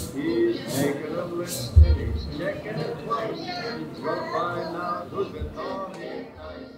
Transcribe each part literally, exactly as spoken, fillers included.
He's making a mistake, checking it twice. We'll find out who's been naughty nice.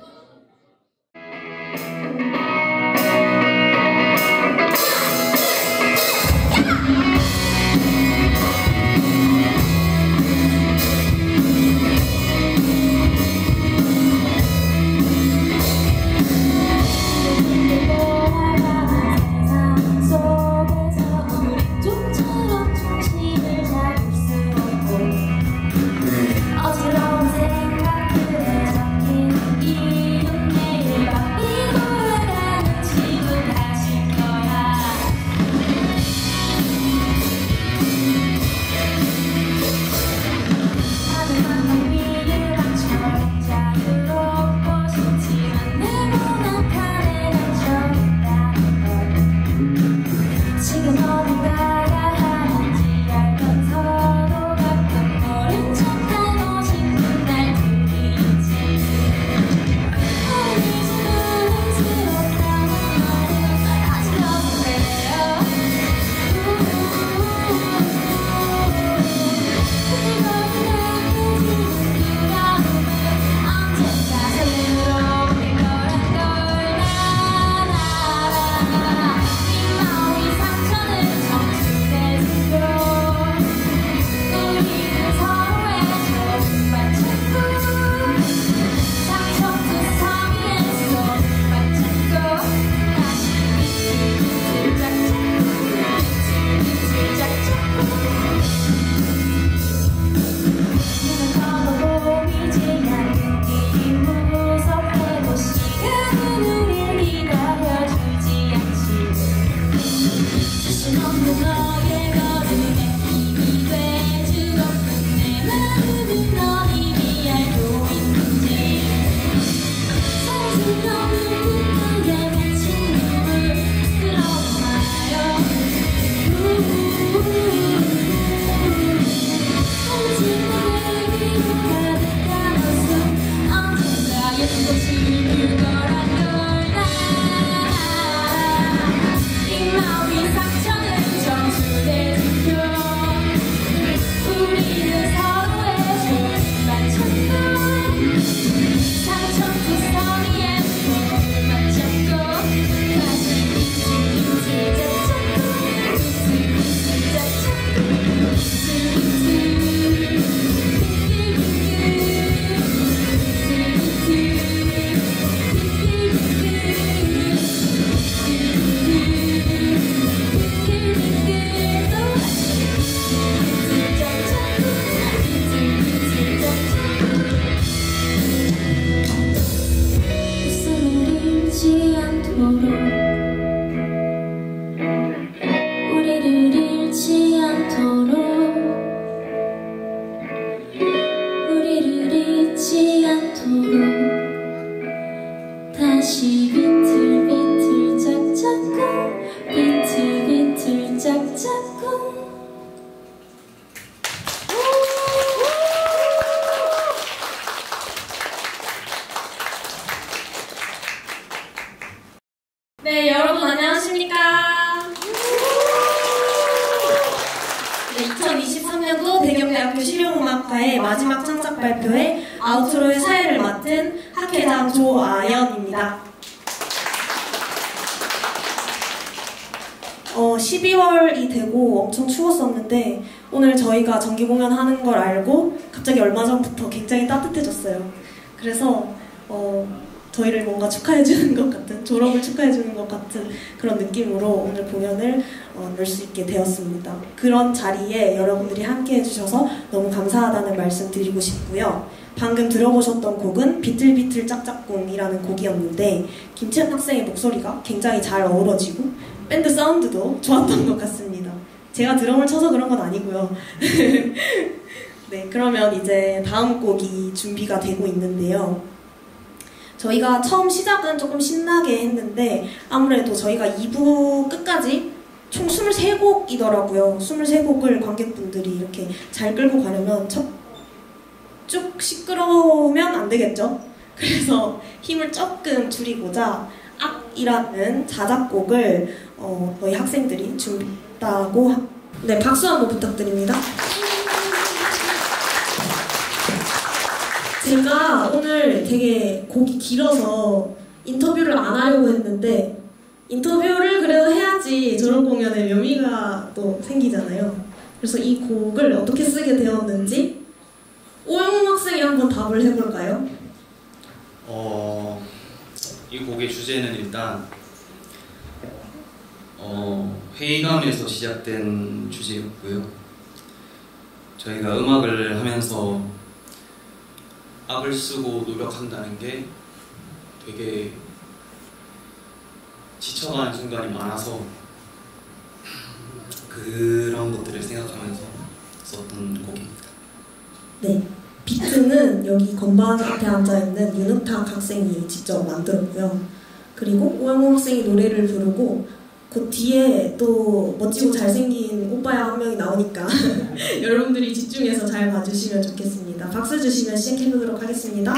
네, 여러분 안녕하십니까? 네, 이천이십삼 년도 대경대학교 실용음악과의 마지막 창작 발표회 아우트로의 사회를 맡은 학회장 조아연입니다. 어, 십이월이 되고 엄청 추웠었는데 오늘 저희가 정기 공연하는 걸 알고 갑자기 얼마 전부터 굉장히 따뜻해졌어요. 그래서 어, 저희를 뭔가 축하해주는 것 같은, 졸업을 축하해주는 것 같은 그런 느낌으로 오늘 공연을 어, 열 수 있게 되었습니다. 그런 자리에 여러분들이 함께 해주셔서 너무 감사하다는 말씀 드리고 싶고요. 방금 들어보셨던 곡은 비틀비틀 짝짝꿍이라는 곡이었는데 김채연 학생의 목소리가 굉장히 잘 어우러지고 밴드 사운드도 좋았던 것 같습니다. 제가 드럼을 쳐서 그런 건 아니고요. 네, 그러면 이제 다음 곡이 준비가 되고 있는데요. 저희가 처음 시작은 조금 신나게 했는데 아무래도 저희가 이 부 끝까지 총 스물세 곡이더라고요. 스물세 곡을 관객분들이 이렇게 잘 끌고 가려면 첫, 쭉 시끄러우면 안 되겠죠? 그래서 힘을 조금 줄이고자 악이라는 자작곡을 어, 저희 학생들이 준비했다고 네, 박수 한번 부탁드립니다. 제가 오늘 되게 곡이 길어서 인터뷰를 안 하려고 했는데 인터뷰를 그래도 해야지 저런 공연에 묘미가 또 생기잖아요. 그래서 이 곡을 어떻게 쓰게 되었는지 오영웅 학생이 한번 답을 해볼까요? 어, 이 곡의 주제는 일단 어, 회의감에서 시작된 주제였고요. 저희가 음악을 하면서 악을 쓰고 노력한다는 게 되게 지쳐가는 순간이 많아서 그런 것들을 생각하면서 썼던 곡입니다. 네, 비트는 여기 건반 앞에 앉아있는 윤은탁 학생이 직접 만들었고요. 그리고 오영웅 학생이 노래를 부르고 그 뒤에 또 멋지고 잘생긴 오빠야 한 명이 나오니까 여러분들이 집중해서 잘 봐주시면 좋겠습니다. 박수 주시면 시작해보도록 하겠습니다.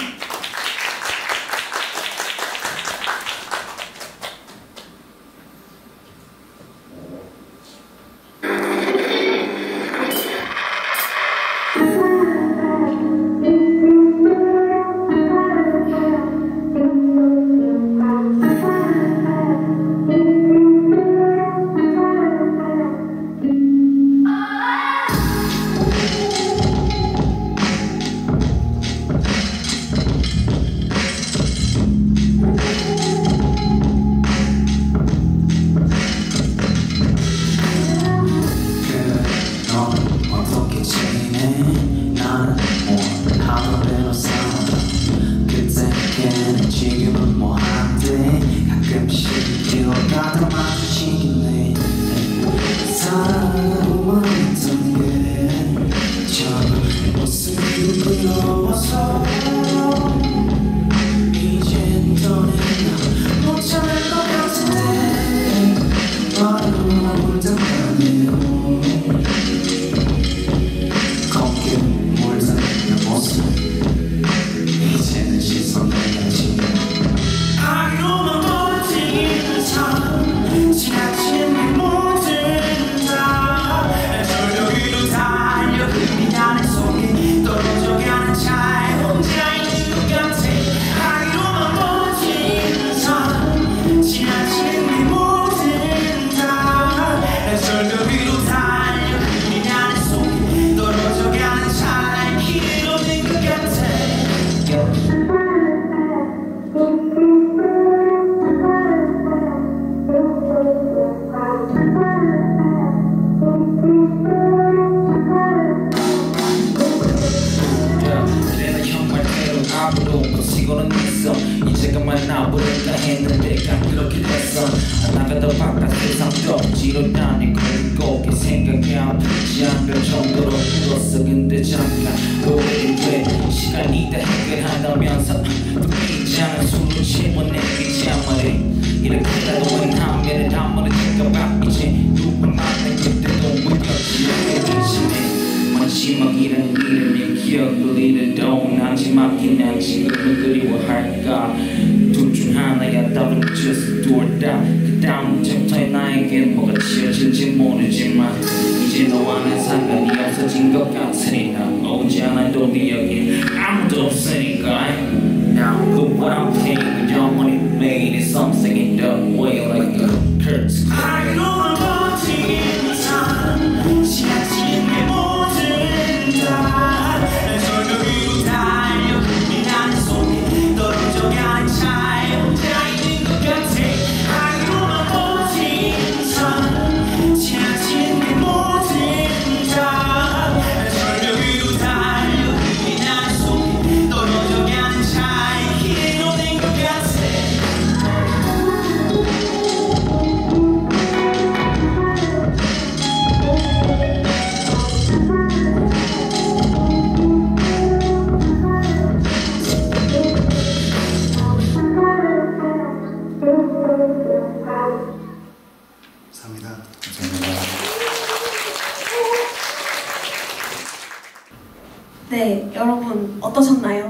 네, 여러분 어떠셨나요?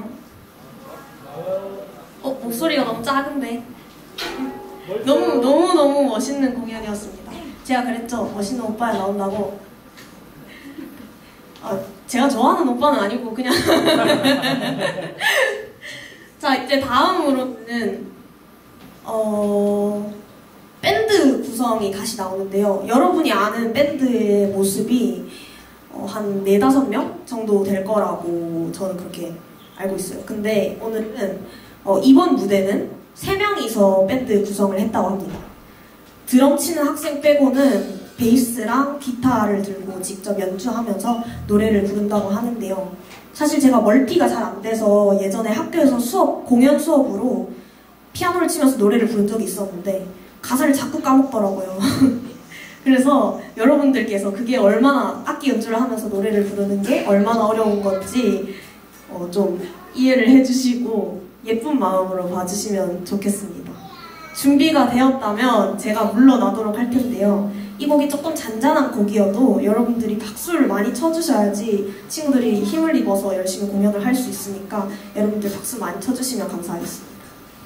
어, 목소리가 너무 작은데 너무 너무 너무 멋있는 공연이었습니다. 제가 그랬죠, 멋있는 오빠야 나온다고. 아, 제가 좋아하는 오빠는 아니고 그냥 자, 이제 다음으로는 어, 밴드 구성이 다시 나오는데요. 여러분이 아는 밴드의 모습이 어, 한 네다섯 명 정도 될 거라고 저는 그렇게 알고 있어요. 근데 오늘은 어, 이번 무대는 세 명이서 밴드 구성을 했다고 합니다. 드럼 치는 학생 빼고는 베이스랑 기타를 들고 직접 연주하면서 노래를 부른다고 하는데요. 사실 제가 멀티가 잘 안 돼서 예전에 학교에서 수업, 공연 수업으로 피아노를 치면서 노래를 부른 적이 있었는데 가사를 자꾸 까먹더라고요. 그래서 여러분들께서 그게 얼마나 악기 연주를 하면서 노래를 부르는 게 얼마나 어려운 건지 어, 좀 이해를 해주시고 예쁜 마음으로 봐주시면 좋겠습니다. 준비가 되었다면 제가 물러나도록 할 텐데요. 이 곡이 조금 잔잔한 곡이어도 여러분들이 박수를 많이 쳐주셔야지 친구들이 힘을 입어서 열심히 공연을 할 수 있으니까 여러분들 박수 많이 쳐주시면 감사하겠습니다.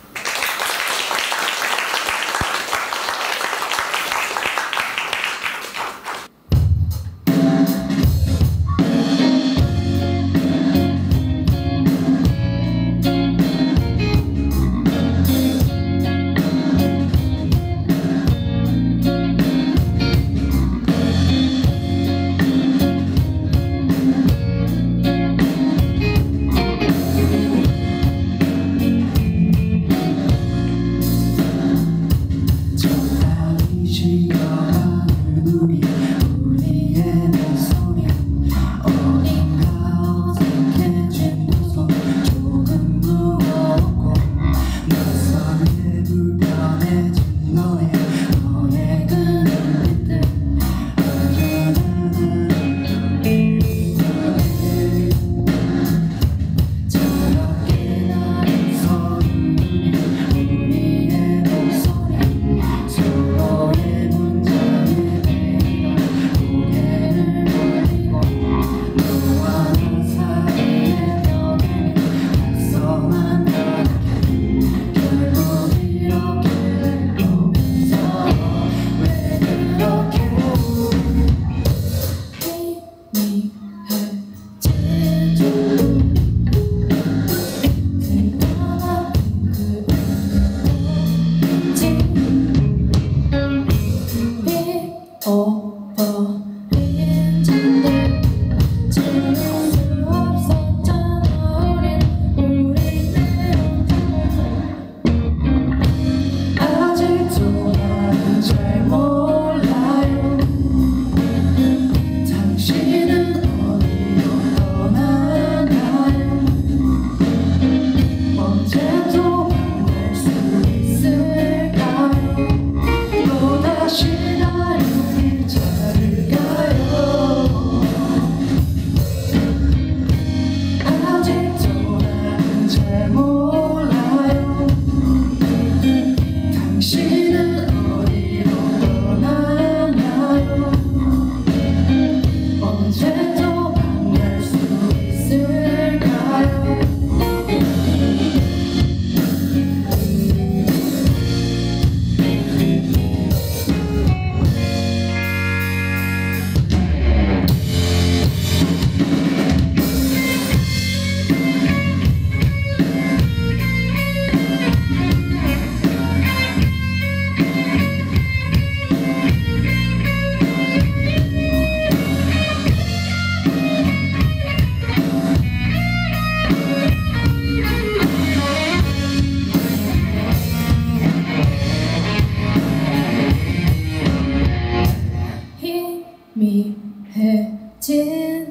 희미해진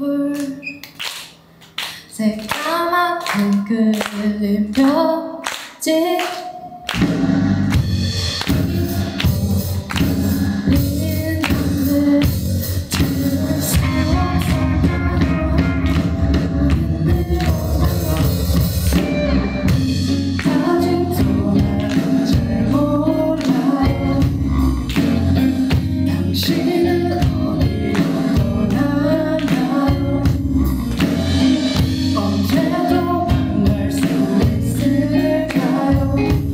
촛불 새까맣게 그을린 벽지 언제도 만날 수 있을까요?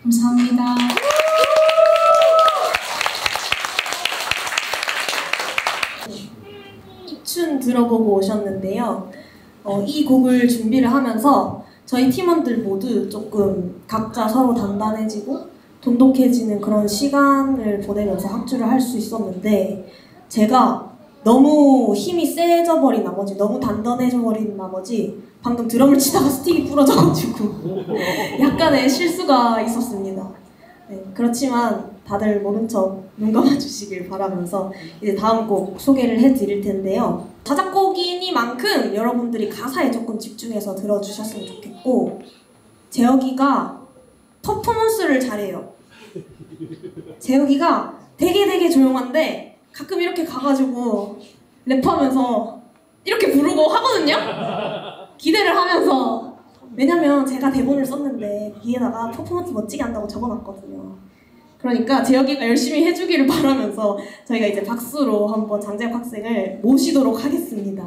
감사합니다. 입춘 들어보고 오셨는데요. 어, 이 곡을 준비를 하면서 저희 팀원들 모두 조금 각자 서로 단단해지고 돈독해지는 그런 시간을 보내면서 합주를 할 수 있었는데, 제가 너무 힘이 세져 버린 나머지, 너무 단단해져 버린 나머지 방금 드럼을 치다가 스틱이 부러져가지고 약간의 실수가 있었습니다. 네, 그렇지만 다들 모른 척 눈 감아주시길 바라면서 이제 다음 곡 소개를 해드릴 텐데요. 자작곡이니만큼 여러분들이 가사에 조금 집중해서 들어주셨으면 좋겠고, 재혁이가 퍼포먼스를 잘해요. 재혁이가 되게 되게 조용한데 가끔 이렇게 가가지고 랩하면서 이렇게 부르고 하거든요? 기대를 하면서. 왜냐면 제가 대본을 썼는데 위에다가 퍼포먼스 멋지게 한다고 적어놨거든요. 그러니까 재혁이가 열심히 해주기를 바라면서 저희가 이제 박수로 한번 장재혁 학생을 모시도록 하겠습니다.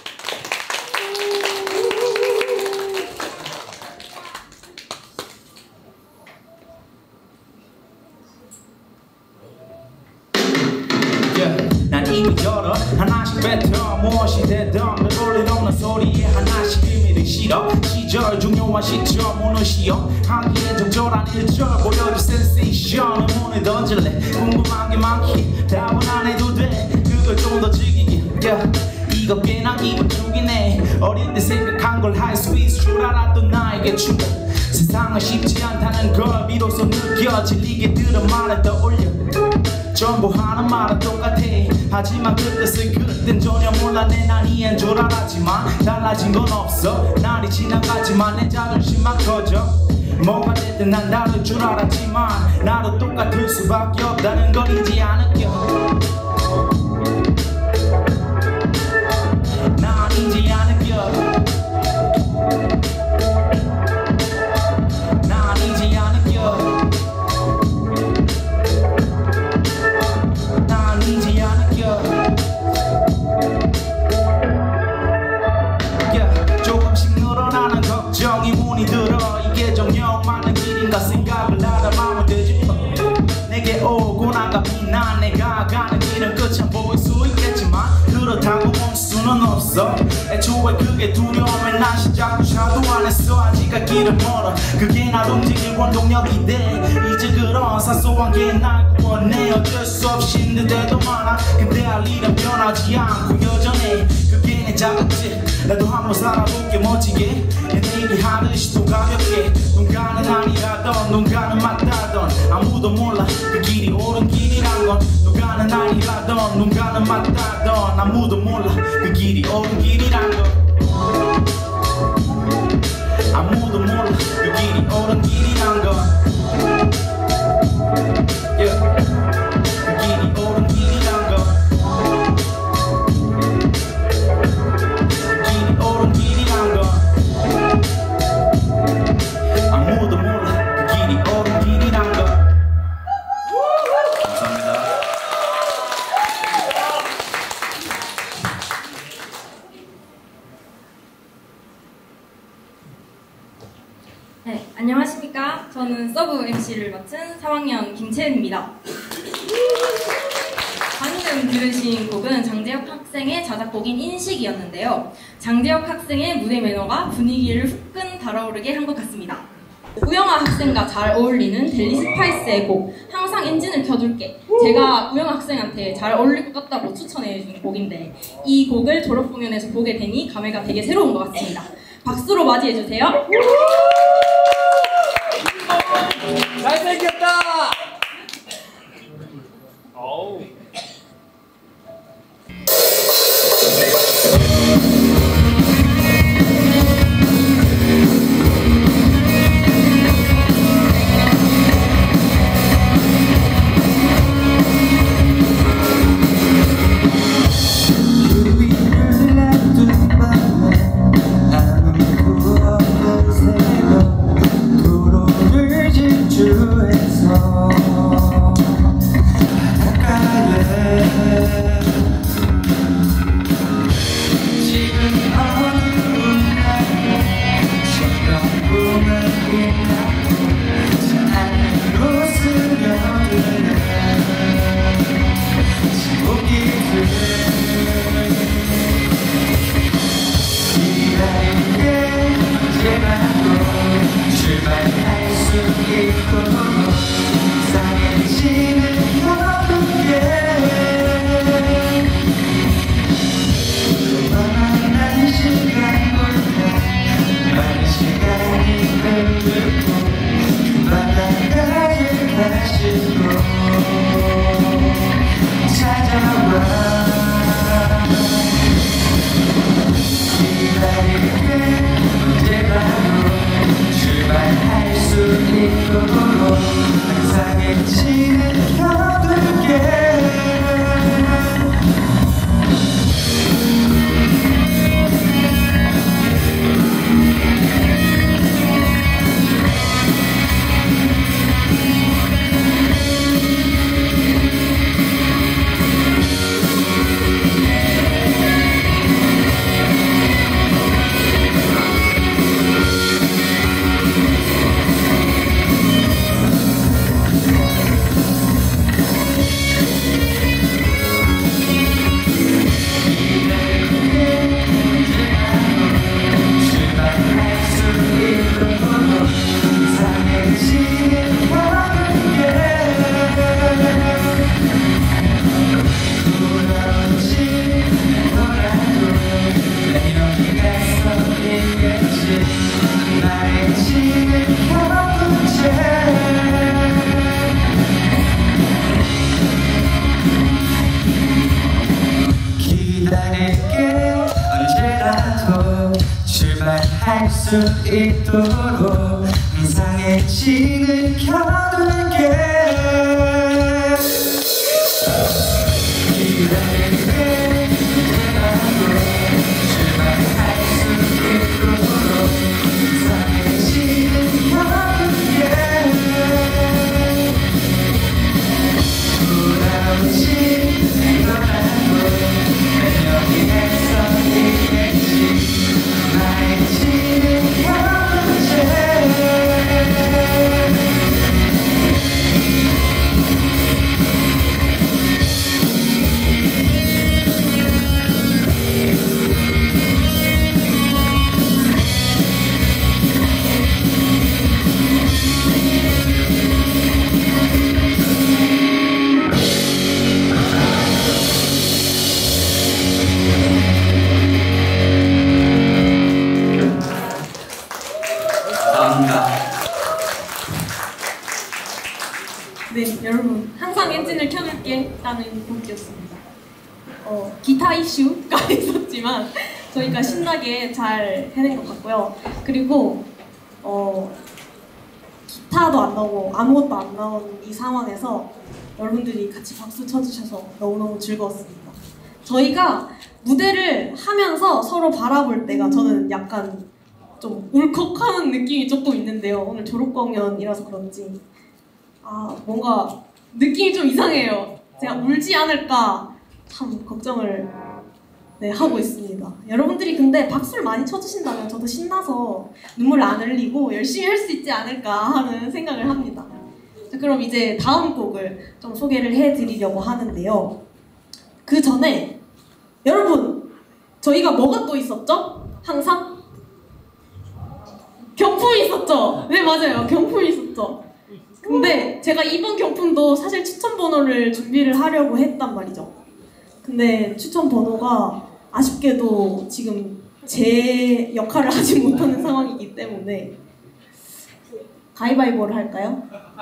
난 이미 열어 하나씩 뱉어 무엇이 되든 별볼일 없는 소리에 하나씩 의미를 실어 시절 중요한 시점 오늘 시험 하기에 적절한 일절 보여줄 센세이션 의문을 던질래 궁금한 게 많기 답은 안 해도 돼 그걸 좀 더 즐기게 yeah. 이거 꽤나 기분 죽이네 어릴 때 생각한 걸 할 수 있을 줄 알았던 나에게 충격 세상은 쉽지 않다는 걸 비로소 느껴질 이게들은 말을 떠올려 전부 하는 말은 똑같아 하지만 그 뜻은 그땐 전혀 몰랐네 난 이해한 줄 알았지만 달라진 건 없어 날이 지나가지만 내 자존심만 커져 뭐가 됐든 난 다를 줄 알았지만 나도 똑같을 수밖에 없다는 걸 이제 안 느껴 난 이제 안 느껴 난 이제 안 느껴 걱정이 문이 들어 이게 정녕 맞는 길인가 생각을 하다 마음을 되짚어 내게 오고 나가 비난 내가 가는 길은 끝이 안 보일 수 있겠지만 그렇다고 멈출 수는 없어 애초에 그게 두려움에 난 시작조차도 안 했어 아직 갈 길은 멀어 그게 날 움직일 원동력이 돼 이제 그런 사소한 게 날 구원해 어쩔 수 없이 힘든 데도 많아 근데 할 일은 변하지 않고 여전해 그게 내 자극제 나도 한번 살아볼게 멋지게 얘기하듯이 또 가볍게 누가는 아니라던 누가는 맞다던 아무도 몰라 그 길이 옳은 길이란 건 누가는 아니라던 누가는 맞다던 아무도 몰라 그 길이 옳은 길이란 건 아무도 몰라 그 길이 옳은 길이란 건 yeah. 그 길이 옳은 길이란 건 그 길이 옳은 길이란 건 아무도 몰라 그 길이 옳은 길이란 거 감사합니다. 네, 안녕하십니까. 저는 서브 엠시를 맡은 삼 학년 김채은입니다. 방금 들으신 곡은 장재혁 학생의 자작곡인 인식이었는데요. 장재혁 학생의 무대 매너가 분위기를 후끈 달아오르게 한 것 같습니다. 우영아 학생과 잘 어울리는 델리 스파이스의 곡 항상 엔진을 켜줄게, 제가 우영아 학생한테 잘 어울릴 것 같다고 추천해준 곡인데 이 곡을 졸업 공연에서 보게 되니 감회가 되게 새로운 것 같습니다. 박수로 맞이해주세요. 잘생겼다! 어우. I'm 있도록 이상해지는 어둠에 만난 시간보다 많은 시간이 흐르고 바닷가에 다시 또 찾아와 기다릴게 언제라도 출발할 수 있도록 이상해지는 어둠에 기다릴게 언제라도 출발할 수 있도록 이상해지는 겨울게 기다릴게 언제라도 출발할 수 있도록 이상해지는 겨울게 돌아오지 않더라도 여기에서 있겠지 나의 지는 현재 네, 여러분 항상 엔진을 켜놓을게 라는 곡이었습니다. 어, 기타 이슈가 있었지만 저희가 신나게 잘 해낸 것 같고요. 그리고 어, 기타도 안 나오고 아무것도 안 나온 이 상황에서 여러분들이 같이 박수 쳐주셔서 너무너무 즐거웠습니다. 저희가 무대를 하면서 서로 바라볼 때가 저는 약간 좀 울컥하는 느낌이 조금 있는데요. 오늘 졸업 공연이라서 그런지 아 뭔가 느낌이 좀 이상해요. 제가 울지 않을까 참 걱정을 네, 하고 있습니다. 여러분들이 근데 박수를 많이 쳐주신다면 저도 신나서 눈물 안 흘리고 열심히 할 수 있지 않을까 하는 생각을 합니다. 자, 그럼 이제 다음 곡을 좀 소개를 해드리려고 하는데요. 그 전에 여러분 저희가 뭐가 또 있었죠? 항상? 경품이 있었죠? 네 맞아요. 경품이 있었죠. 근데 제가 이번 경품도 사실 추천 번호를 준비를 하려고 했단 말이죠. 근데 추천 번호가 아쉽게도 지금 제 역할을 하지 못하는 상황이기 때문에 가위바위보를 할까요?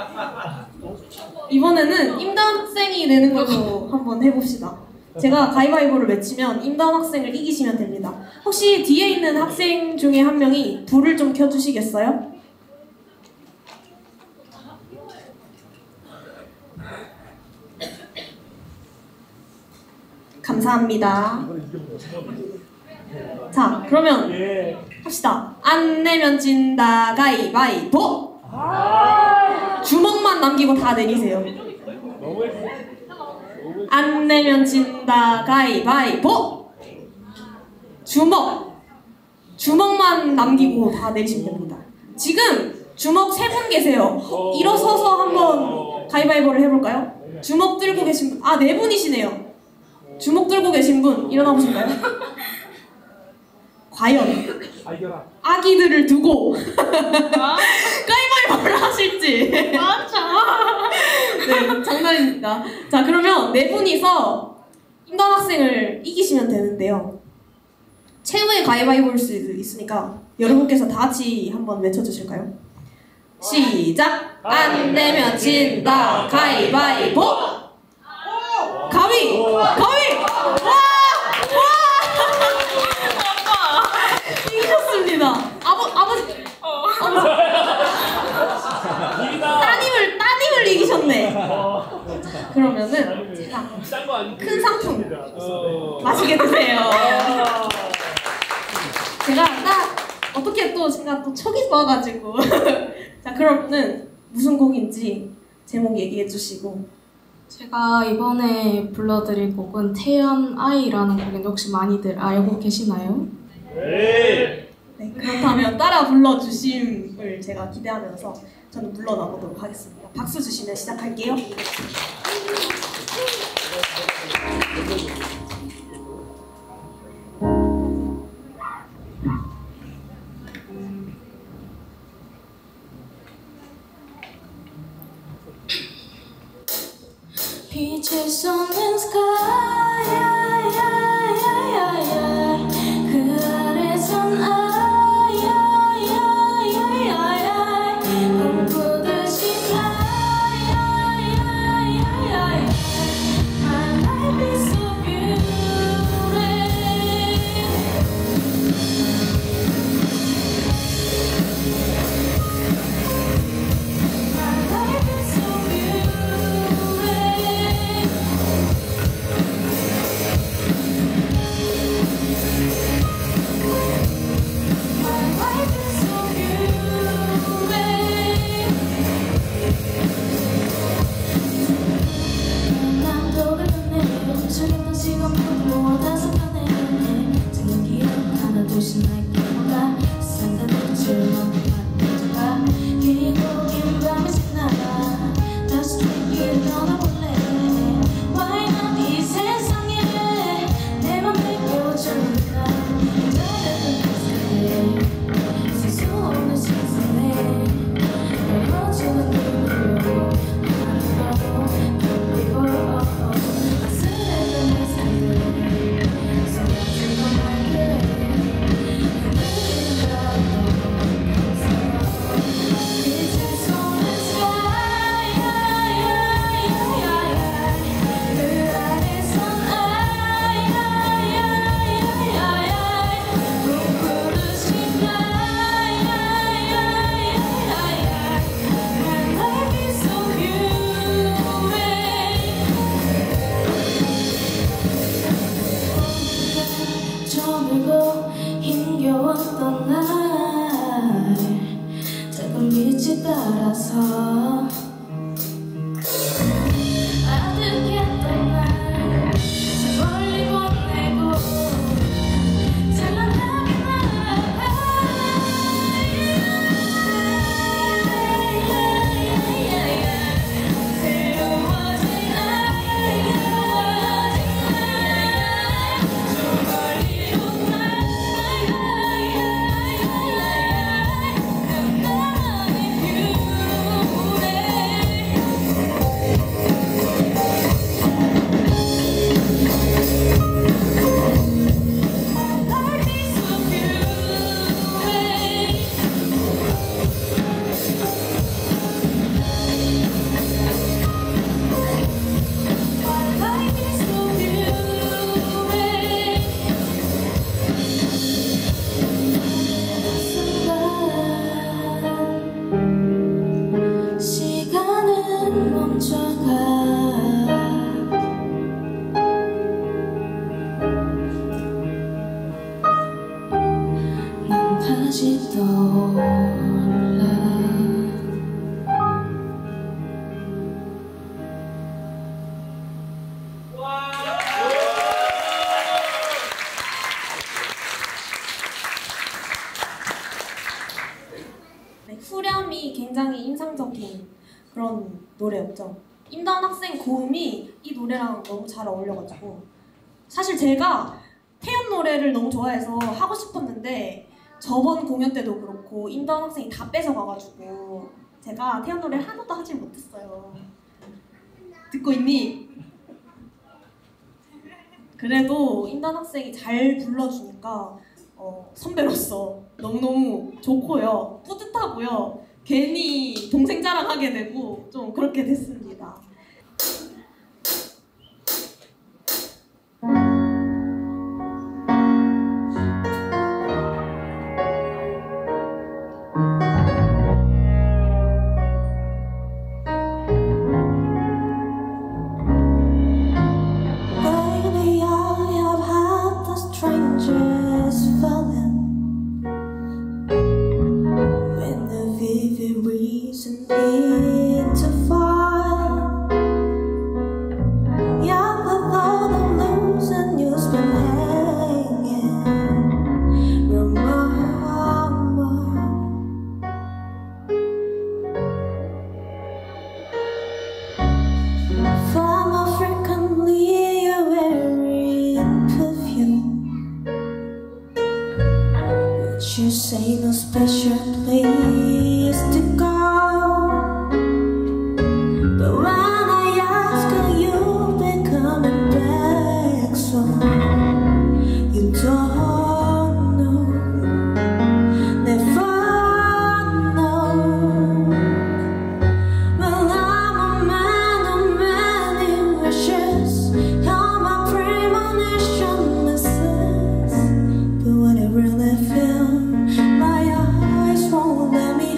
이번에는 임다운 학생이 내는 걸로 한번 해봅시다. 제가 가위바위보를 외치면 임다운 학생을 이기시면 됩니다. 혹시 뒤에 있는 학생 중에 한 명이 불을 좀 켜주시겠어요? 감사합니다. 자, 그러면 합시다. 안 내면 진다 가위바위보! 주먹만 남기고 다 내리세요. 안 내면 진다 가위바위보! 주먹! 주먹만 남기고 다 내리시면 됩니다. 지금 주먹 세 분 계세요. 일어서서 한번 가위바위보를 해볼까요? 주먹 들고 계신 분, 아, 네 분이시네요. 주먹 들고 계신 분 일어나 보실까요? 과연 아기들을 두고 가위바위보를 하실지 알겠습니다. 자, 그러면 네 분이서 임다운 학생을 이기시면 되는데요. 최후의 가위바위보일 수 있으니까 여러분께서 다 같이 한번 외쳐주실까요? 시작! 안 내면 진다 가위바위보! 가위! 가위! 와! 와! 이기셨습니다. 아버, 아버지, 아버지. 따님을, 따님을 이기셨네. 그러면은 제가 큰 상품 맛있게 드세요. 제가 딱 어떻게 또 제가 또 척이 좋아가지고 자, 그러면은 무슨 곡인지 제목 얘기해 주시고. 제가 이번에 불러드릴 곡은 태연 아이라는 곡인데 혹시 많이들 알고 계시나요? 네. 네, 그렇다면 따라 불러주심을 제가 기대하면서 저는 물러나보도록 하겠습니다. 박수 주시면 시작할게요. 빛을 쏟는 sky 그 아래선 I 꿈꾸듯이 fly My life is so beautiful My life is so beautiful 저물고 힘겨웠던 날 작은 빛이 따라서 아득했던 날 저 멀리 보내고 찬란하게 날아가 새로워진 나의 저 멀리로 시간은 멈춰가 난 다시 떠올라 네, 후렴이 굉장히 인상적인 그런 노래였죠. 임다운 학생 고음이 이 노래랑 너무 잘 어울려가지고 사실 제가 태연 노래를 너무 좋아해서 하고 싶었는데 저번 공연 때도 그렇고 임다운 학생이 다 뺏어가가지고 제가 태연 노래를 하나도 하지 못했어요. 듣고 있니? 그래도 인단 학생이 잘 불러주니까 어, 선배로서 너무너무 좋고요. 뿌듯하고요. 괜히 동생 자랑하게 되고 좀 그렇게 됐습니다. You say no special place to go, but when I ask her, you've been coming back, so you don't know, never know. Well, I'm a man of many wishes, you're my premonition misses, but when I really feel my eyes won't let me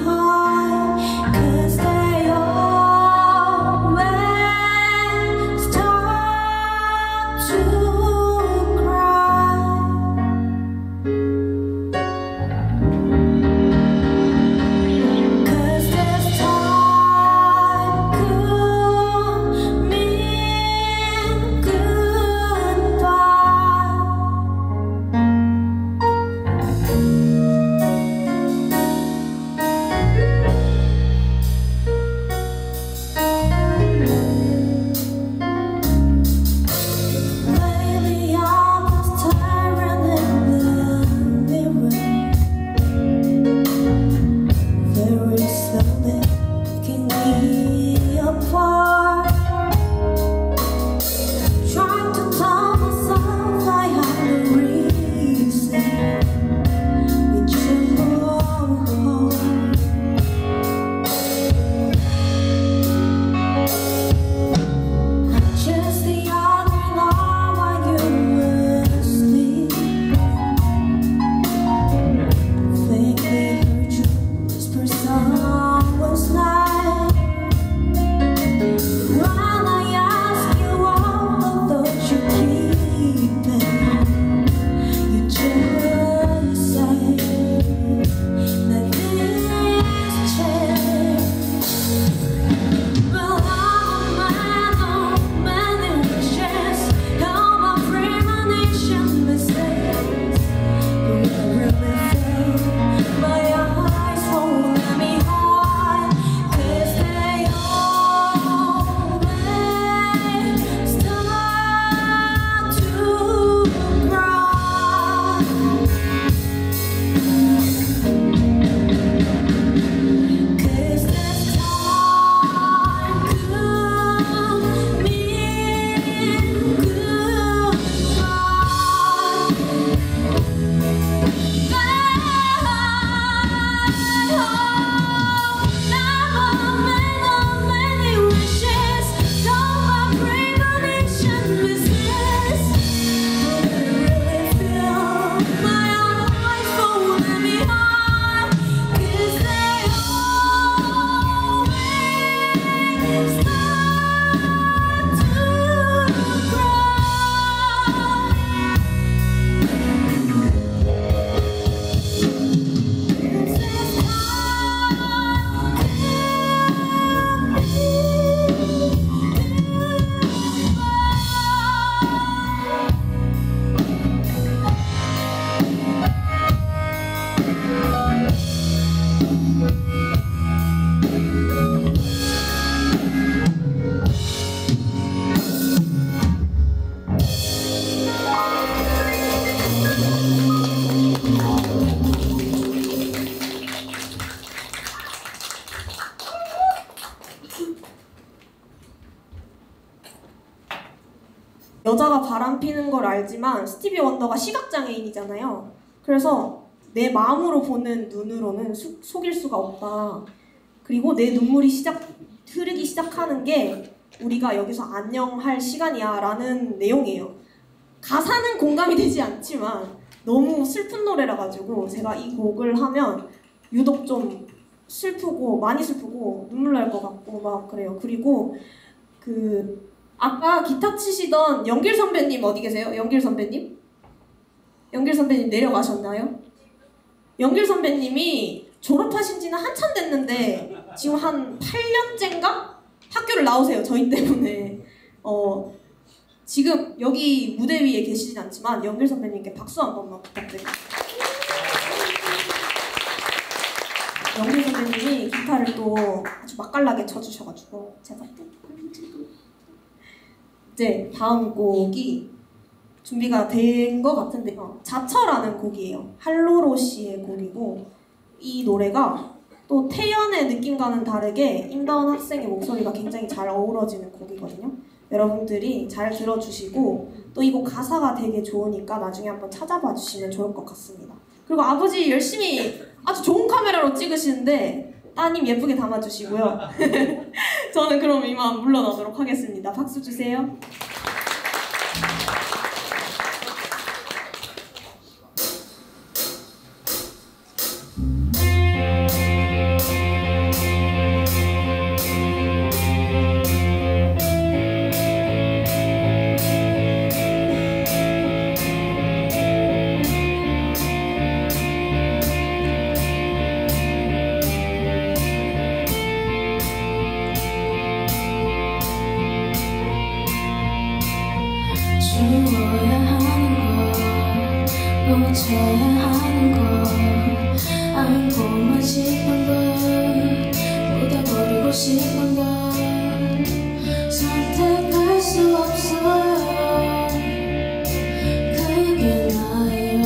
여자가 바람 피는 걸 알지만 스티비 원더가 시각장애인이잖아요. 그래서 내 마음으로 보는 눈으로는 수, 속일 수가 없다. 그리고 내 눈물이 시작, 흐르기 시작하는 게 우리가 여기서 안녕할 시간이야 라는 내용이에요. 가사는 공감이 되지 않지만 너무 슬픈 노래라 가지고 제가 이 곡을 하면 유독 좀 슬프고 많이 슬프고 눈물 날 것 같고 막 그래요. 그리고 그 아까 기타 치시던 영길 선배님 어디 계세요? 영길 선배님? 영길 선배님 내려가셨나요? 영길 선배님이 졸업하신 지는 한참 됐는데 지금 한 팔 년째인가? 학교를 나오세요. 저희 때문에. 어, 지금 여기 무대 위에 계시진 않지만 영길 선배님께 박수 한 번만 부탁드립니다. 영길 선배님이 기타를 또 아주 맛깔나게 쳐주셔가지고 제가 또 이제 다음 곡이 준비가 된 것 같은데요. 자처라는 곡이에요. 할로로 씨의 곡이고 이 노래가 또 태연의 느낌과는 다르게 임다운 학생의 목소리가 굉장히 잘 어우러지는 곡이거든요. 여러분들이 잘 들어주시고 또 이 곡 가사가 되게 좋으니까 나중에 한번 찾아봐 주시면 좋을 것 같습니다. 그리고 아버지 열심히 아주 좋은 카메라로 찍으시는데 따님 예쁘게 담아주시고요. 저는 그럼 이만 물러나도록 하겠습니다. 박수 주세요. 주어야 하는 걸 놓쳐야 하는 걸 안고만 싶은 걸 묻어버리고 싶은 걸 선택할 수 없어요. 그게 나예요.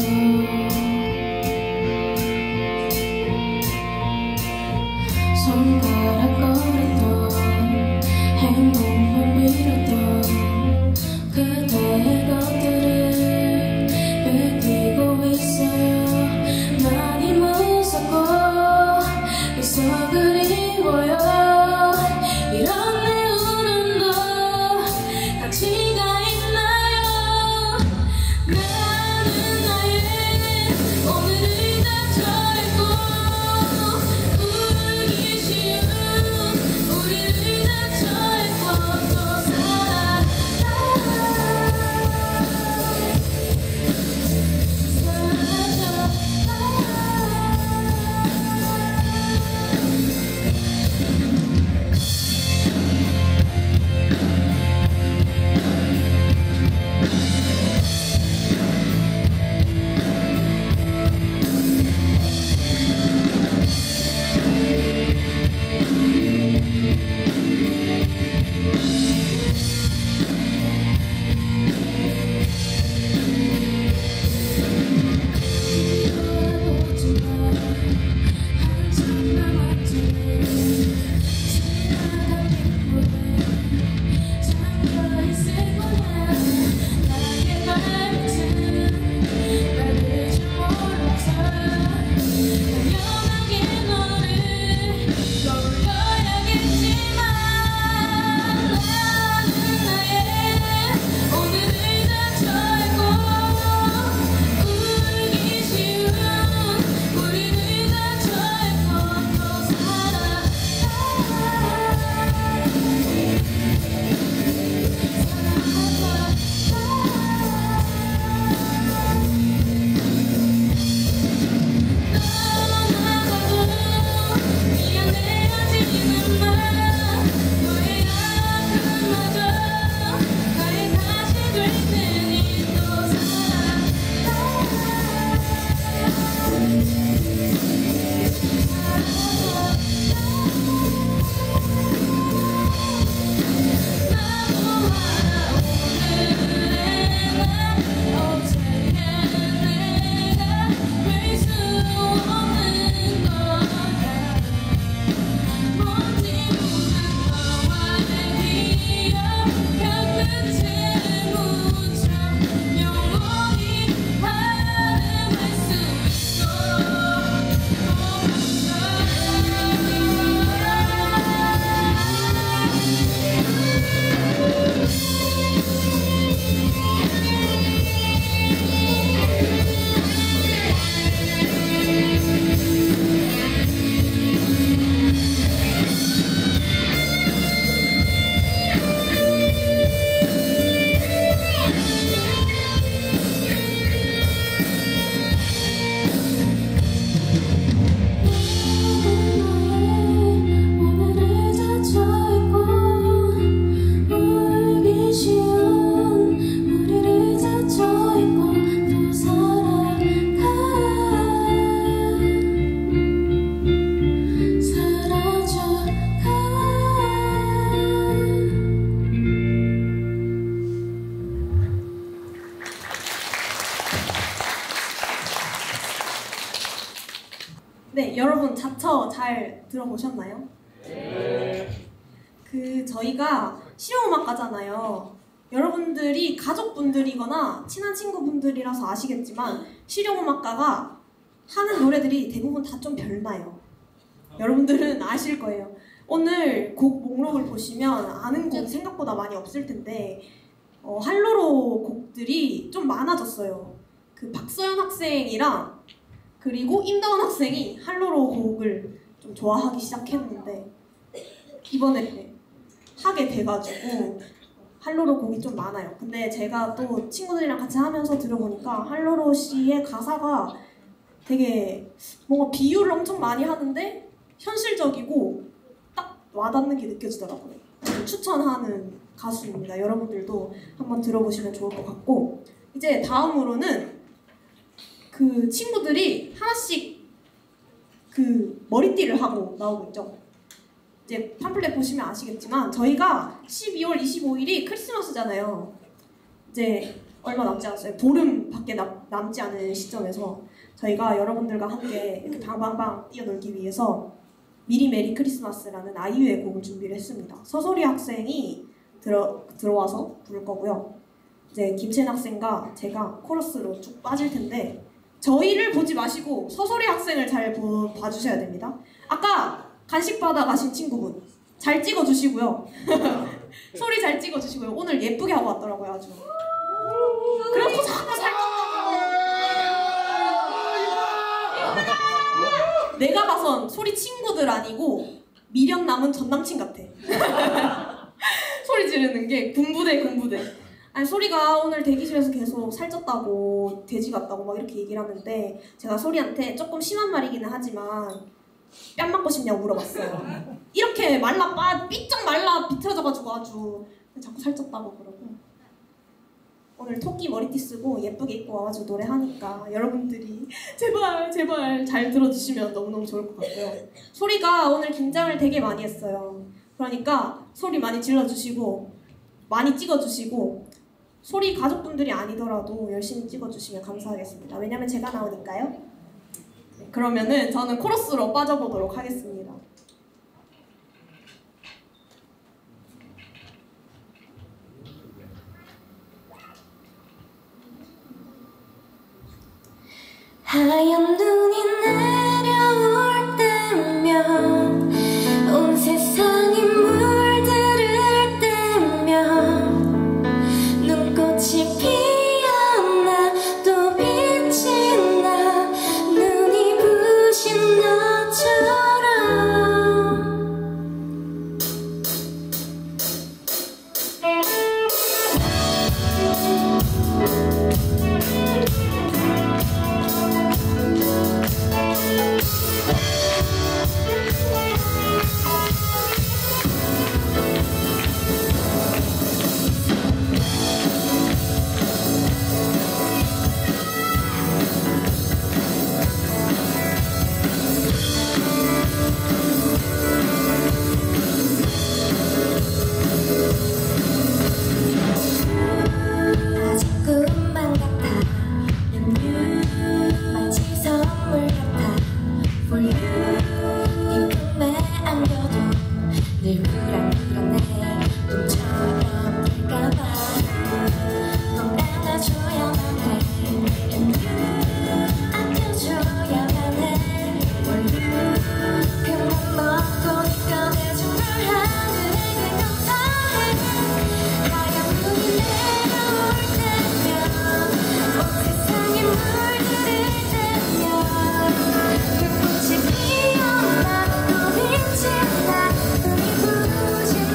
손가락 거렸던 행복을 밀었던 그대의 것들을 베끼고 있어요. 많이 무섭고 그래서 그리워요. 여러분 자처 잘 들어보셨나요? 네. 그 저희가 실용음악가잖아요. 여러분들이 가족분들이거나 친한 친구분들이라서 아시겠지만 실용음악가가 하는 노래들이 대부분 다 좀 별나요. 여러분들은 아실 거예요. 오늘 곡 목록을 보시면 아는 곡 생각보다 많이 없을 텐데 어, 할로로 곡들이 좀 많아졌어요. 그 박서연 학생이랑 그리고 임다운 학생이 할로로 곡을 좀 좋아하기 시작했는데 이번에 하게 돼가지고 할로로 곡이 좀 많아요. 근데 제가 또 친구들이랑 같이 하면서 들어보니까 할로로 씨의 가사가 되게 뭔가 비유를 엄청 많이 하는데 현실적이고 딱 와닿는 게 느껴지더라고요. 추천하는 가수입니다. 여러분들도 한번 들어보시면 좋을 것 같고 이제 다음으로는 그 친구들이 하나씩 그 머리띠를 하고 나오고 있죠. 이제 팜플렛 보시면 아시겠지만 저희가 십이월 이십오일이 크리스마스잖아요. 이제 얼마 남지 않았어요. 보름밖에 남, 남지 않은 시점에서 저희가 여러분들과 함께 이렇게 방방방 뛰어놀기 위해서 미리 메리 크리스마스라는 아이유의 곡을 준비를 했습니다. 서소리 학생이 들어, 들어와서 부를 거고요. 이제 김채은 학생과 제가 코러스로 쭉 빠질 텐데 저희를 보지 마시고 서소리 학생을 잘 보, 봐주셔야 됩니다. 아까 간식 받아 가신 친구분 잘 찍어주시고요. 소리 잘 찍어주시고요. 오늘 예쁘게 하고 왔더라고요 아주. 그래서 자꾸 잘 내가 봐선 소리 친구들 아니고 미련 남은 전남친 같아. 소리 지르는 게 군부대 군부대. 아니 소리가 오늘 대기실에서 계속 살쪘다고 돼지 같다고 막 이렇게 얘기를 하는데 제가 소리한테 조금 심한 말이기는 하지만 뺨 맞고 싶냐고 물어봤어요. 이렇게 말라 빠 삐쩍 말라 비틀어져가지고 아주 자꾸 살쪘다고 그러고 오늘 토끼 머리띠 쓰고 예쁘게 입고 와가지고 노래하니까 여러분들이 제발 제발 잘 들어주시면 너무너무 좋을 것 같고요. 소리가 오늘 긴장을 되게 많이 했어요. 그러니까 소리 많이 질러주시고 많이 찍어주시고 소리 가족분들이 아니더라도 열심히 찍어주시면 감사하겠습니다. 왜냐면 제가 나오니까요. 네, 그러면은 저는 코러스로 빠져보도록 하겠습니다. 하얀 눈이 내려올 때면 온 세상이 물들을 때면 눈꽃이 피었나 또 빛이 나 눈이 부신 너처럼 그 꽃이 피었나 또 빛이 나 눈이 부신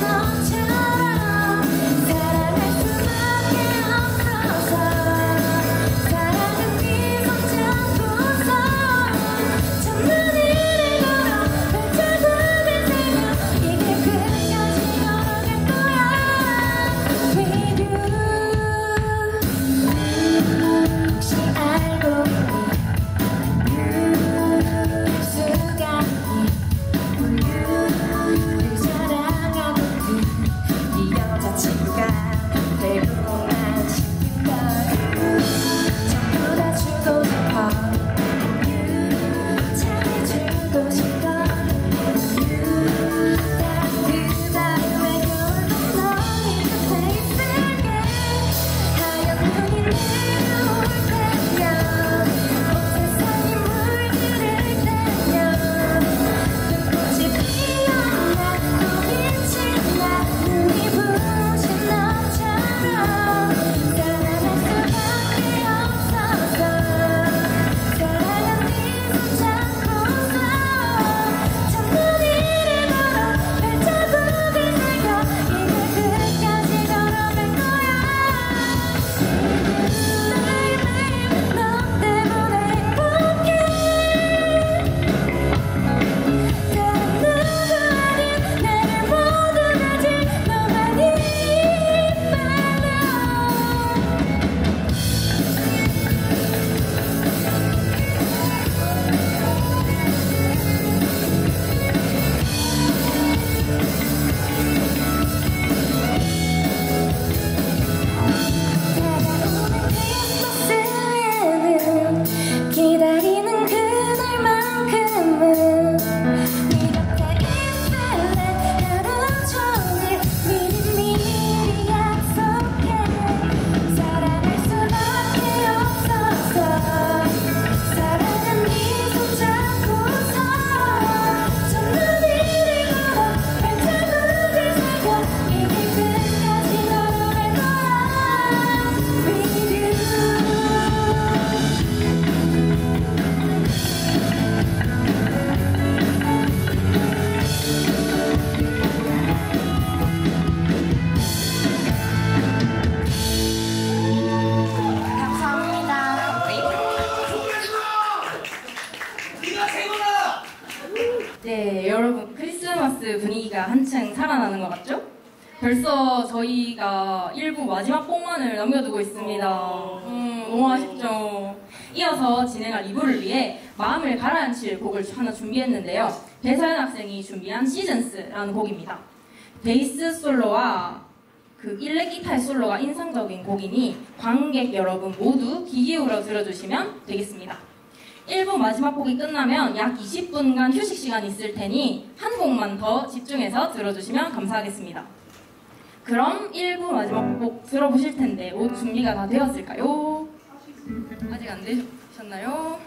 살아나는 것 같죠? 벌써 저희가 일 부 마지막 곡만을 남겨두고 있습니다. 음, 너무 아쉽죠? 이어서 진행할 이 부를 위해 마음을 가라앉힐 곡을 하나 준비했는데요. 배서연 학생이 준비한 시즌스라는 곡입니다. 베이스 솔로와 그 일렉 기타의 솔로가 인상적인 곡이니 관객 여러분 모두 귀 기울여 들어주시면 되겠습니다. 일 부 마지막 곡이 끝나면 약 이십 분간 휴식 시간이 있을 테니 한 곡만 더 집중해서 들어주시면 감사하겠습니다. 그럼 일 부 마지막 곡 들어보실 텐데 모두 준비가 다 되었을까요? 아직 안 되셨나요?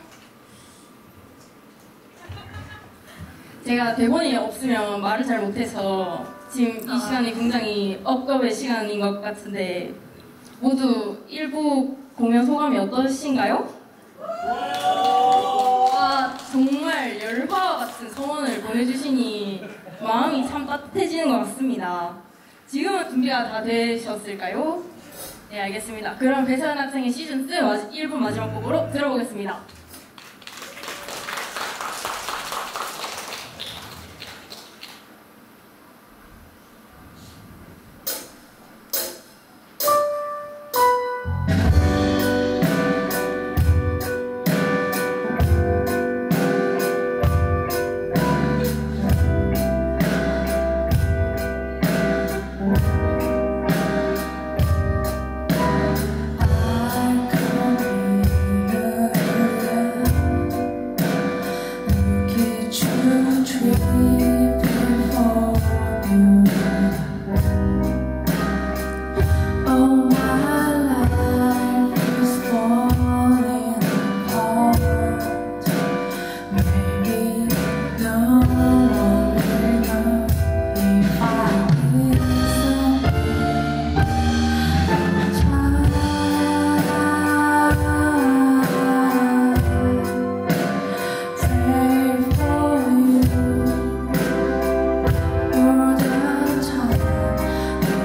제가 대본이 없으면 말을 잘 못해서 지금 이 시간이 굉장히 억겁의 시간인 것 같은데 모두 일 부 공연 소감이 어떠신가요? 와, 정말 열화와 같은 성원을 보내주시니 마음이 참 따뜻해지는 것 같습니다. 지금은 준비가 다 되셨을까요? 네, 알겠습니다. 그럼 배서연 학생의 시즌스 일 부 마지막 곡으로 들어보겠습니다. More than time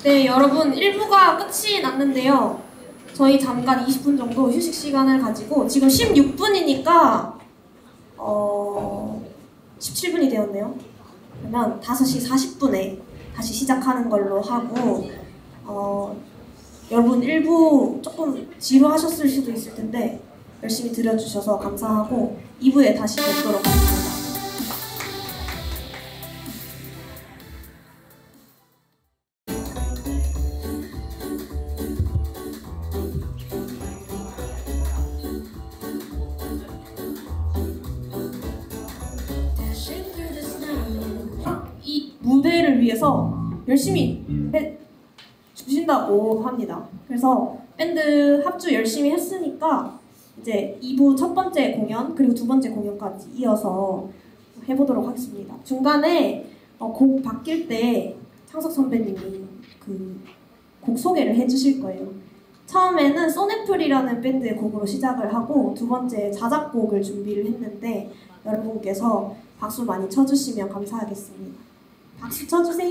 네, 여러분 일 부가 끝이 났는데요. 저희 잠깐 이십 분 정도 휴식 시간을 가지고 지금 십육 분이니까 어, 십칠 분이 되었네요. 그러면 다섯 시 사십 분에 다시 시작하는 걸로 하고 어, 여러분 일 부 조금 지루하셨을 수도 있을 텐데 열심히 들어주셔서 감사하고 이 부에 다시 뵙도록 하겠습니다. 이 무대를 위해서 열심히 해 주신다고 합니다. 그래서 밴드 합주 열심히 했으니까 이제 이 부 첫 번째 공연 그리고 두 번째 공연까지 이어서 해보도록 하겠습니다. 중간에 어, 곡 바뀔 때 창석 선배님이 그 곡 소개를 해주실 거예요. 처음에는 소네플이라는 밴드의 곡으로 시작을 하고 두 번째 자작곡을 준비를 했는데 여러분께서 박수 많이 쳐주시면 감사하겠습니다. 박수 쳐주세요.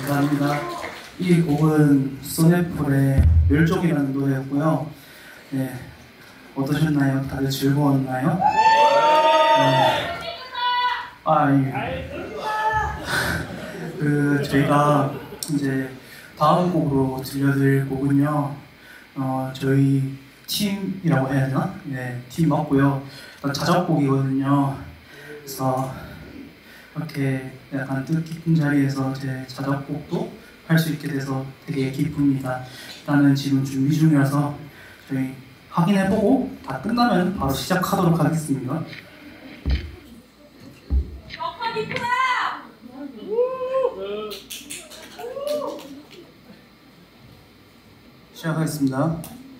감사합니다. 이 곡은 소네폴의 멸종이라는 노래였고요. 네, 어떠셨나요? 다들 즐거웠나요? 네. 아, 예. 그 저희가 이제 다음 곡으로 들려드릴 곡은요. 어, 저희 팀이라고 해야 되나? 네, 팀 맞고요. 자작곡이거든요. 그래서 이렇게 약간 뜻깊은 자리에서 제 자작곡도 할 수 있게 돼서 되게 기쁩니다. 일단은 지금 준비 중이라서 저희 확인해보고 다 끝나면 바로 시작하도록 하겠습니다. 시작하겠습니다.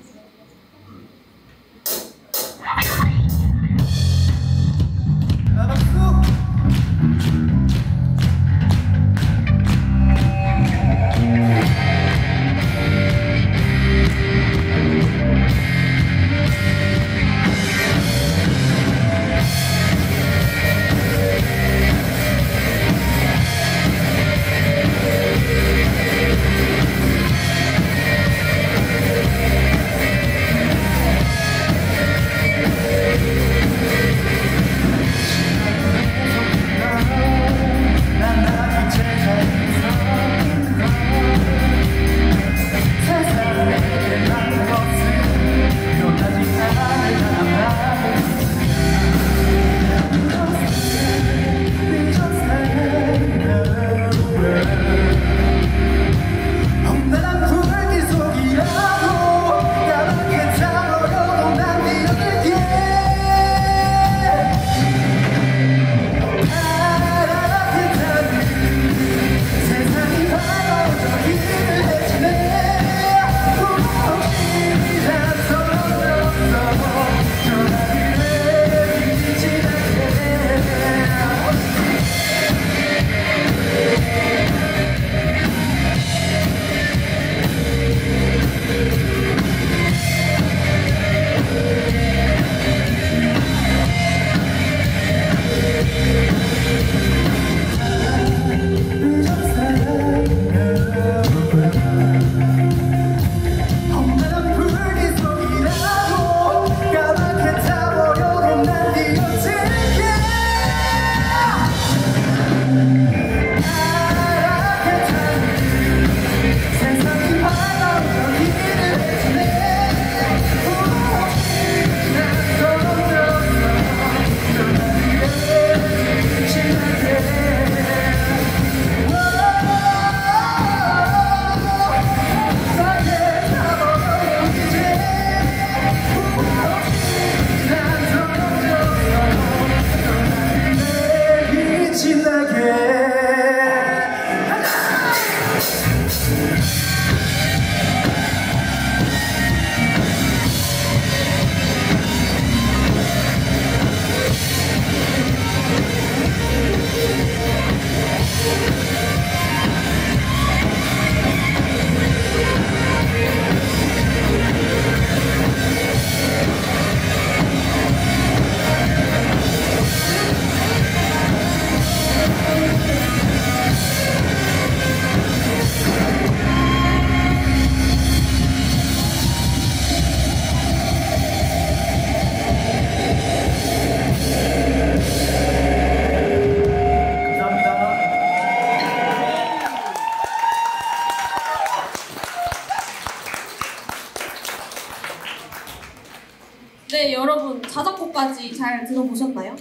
네, 여러분 자작곡까지 잘 들어보셨나요?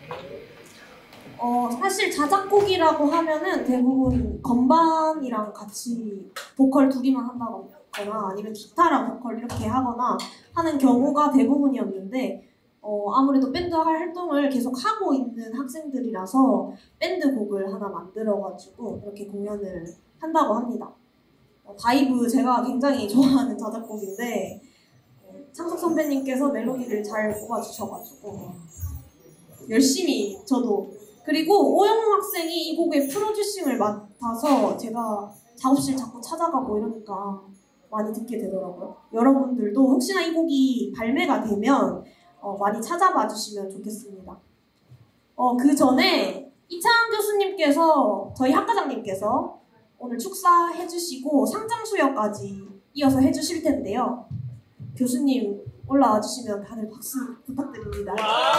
어, 사실 자작곡이라고 하면은 대부분 건반이랑 같이 보컬 둘이만 한다거나 아니면 기타랑 보컬 이렇게 하거나 하는 경우가 대부분이었는데 어, 아무래도 밴드 활동을 계속 하고 있는 학생들이라서 밴드 곡을 하나 만들어가지고 이렇게 공연을 한다고 합니다. 어, 바이브 제가 굉장히 좋아하는 자작곡인데 창석 선배님께서 멜로디를 잘 뽑아주셔가지고 열심히 저도 그리고 오영웅 학생이 이 곡의 프로듀싱을 맡아서 제가 작업실 자꾸 찾아가고 이러니까 많이 듣게 되더라고요. 여러분들도 혹시나 이 곡이 발매가 되면 어, 많이 찾아봐 주시면 좋겠습니다. 어, 그 전에 이창환 교수님께서 저희 학과장님께서 오늘 축사해주시고 상장 수여까지 이어서 해주실 텐데요. 교수님 올라와 주시면 다들 박수 부탁드립니다.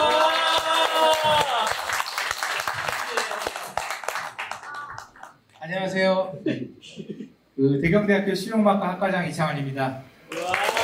안녕하세요. 그 대경대학교 실용음악과 학과장 이창환입니다. 그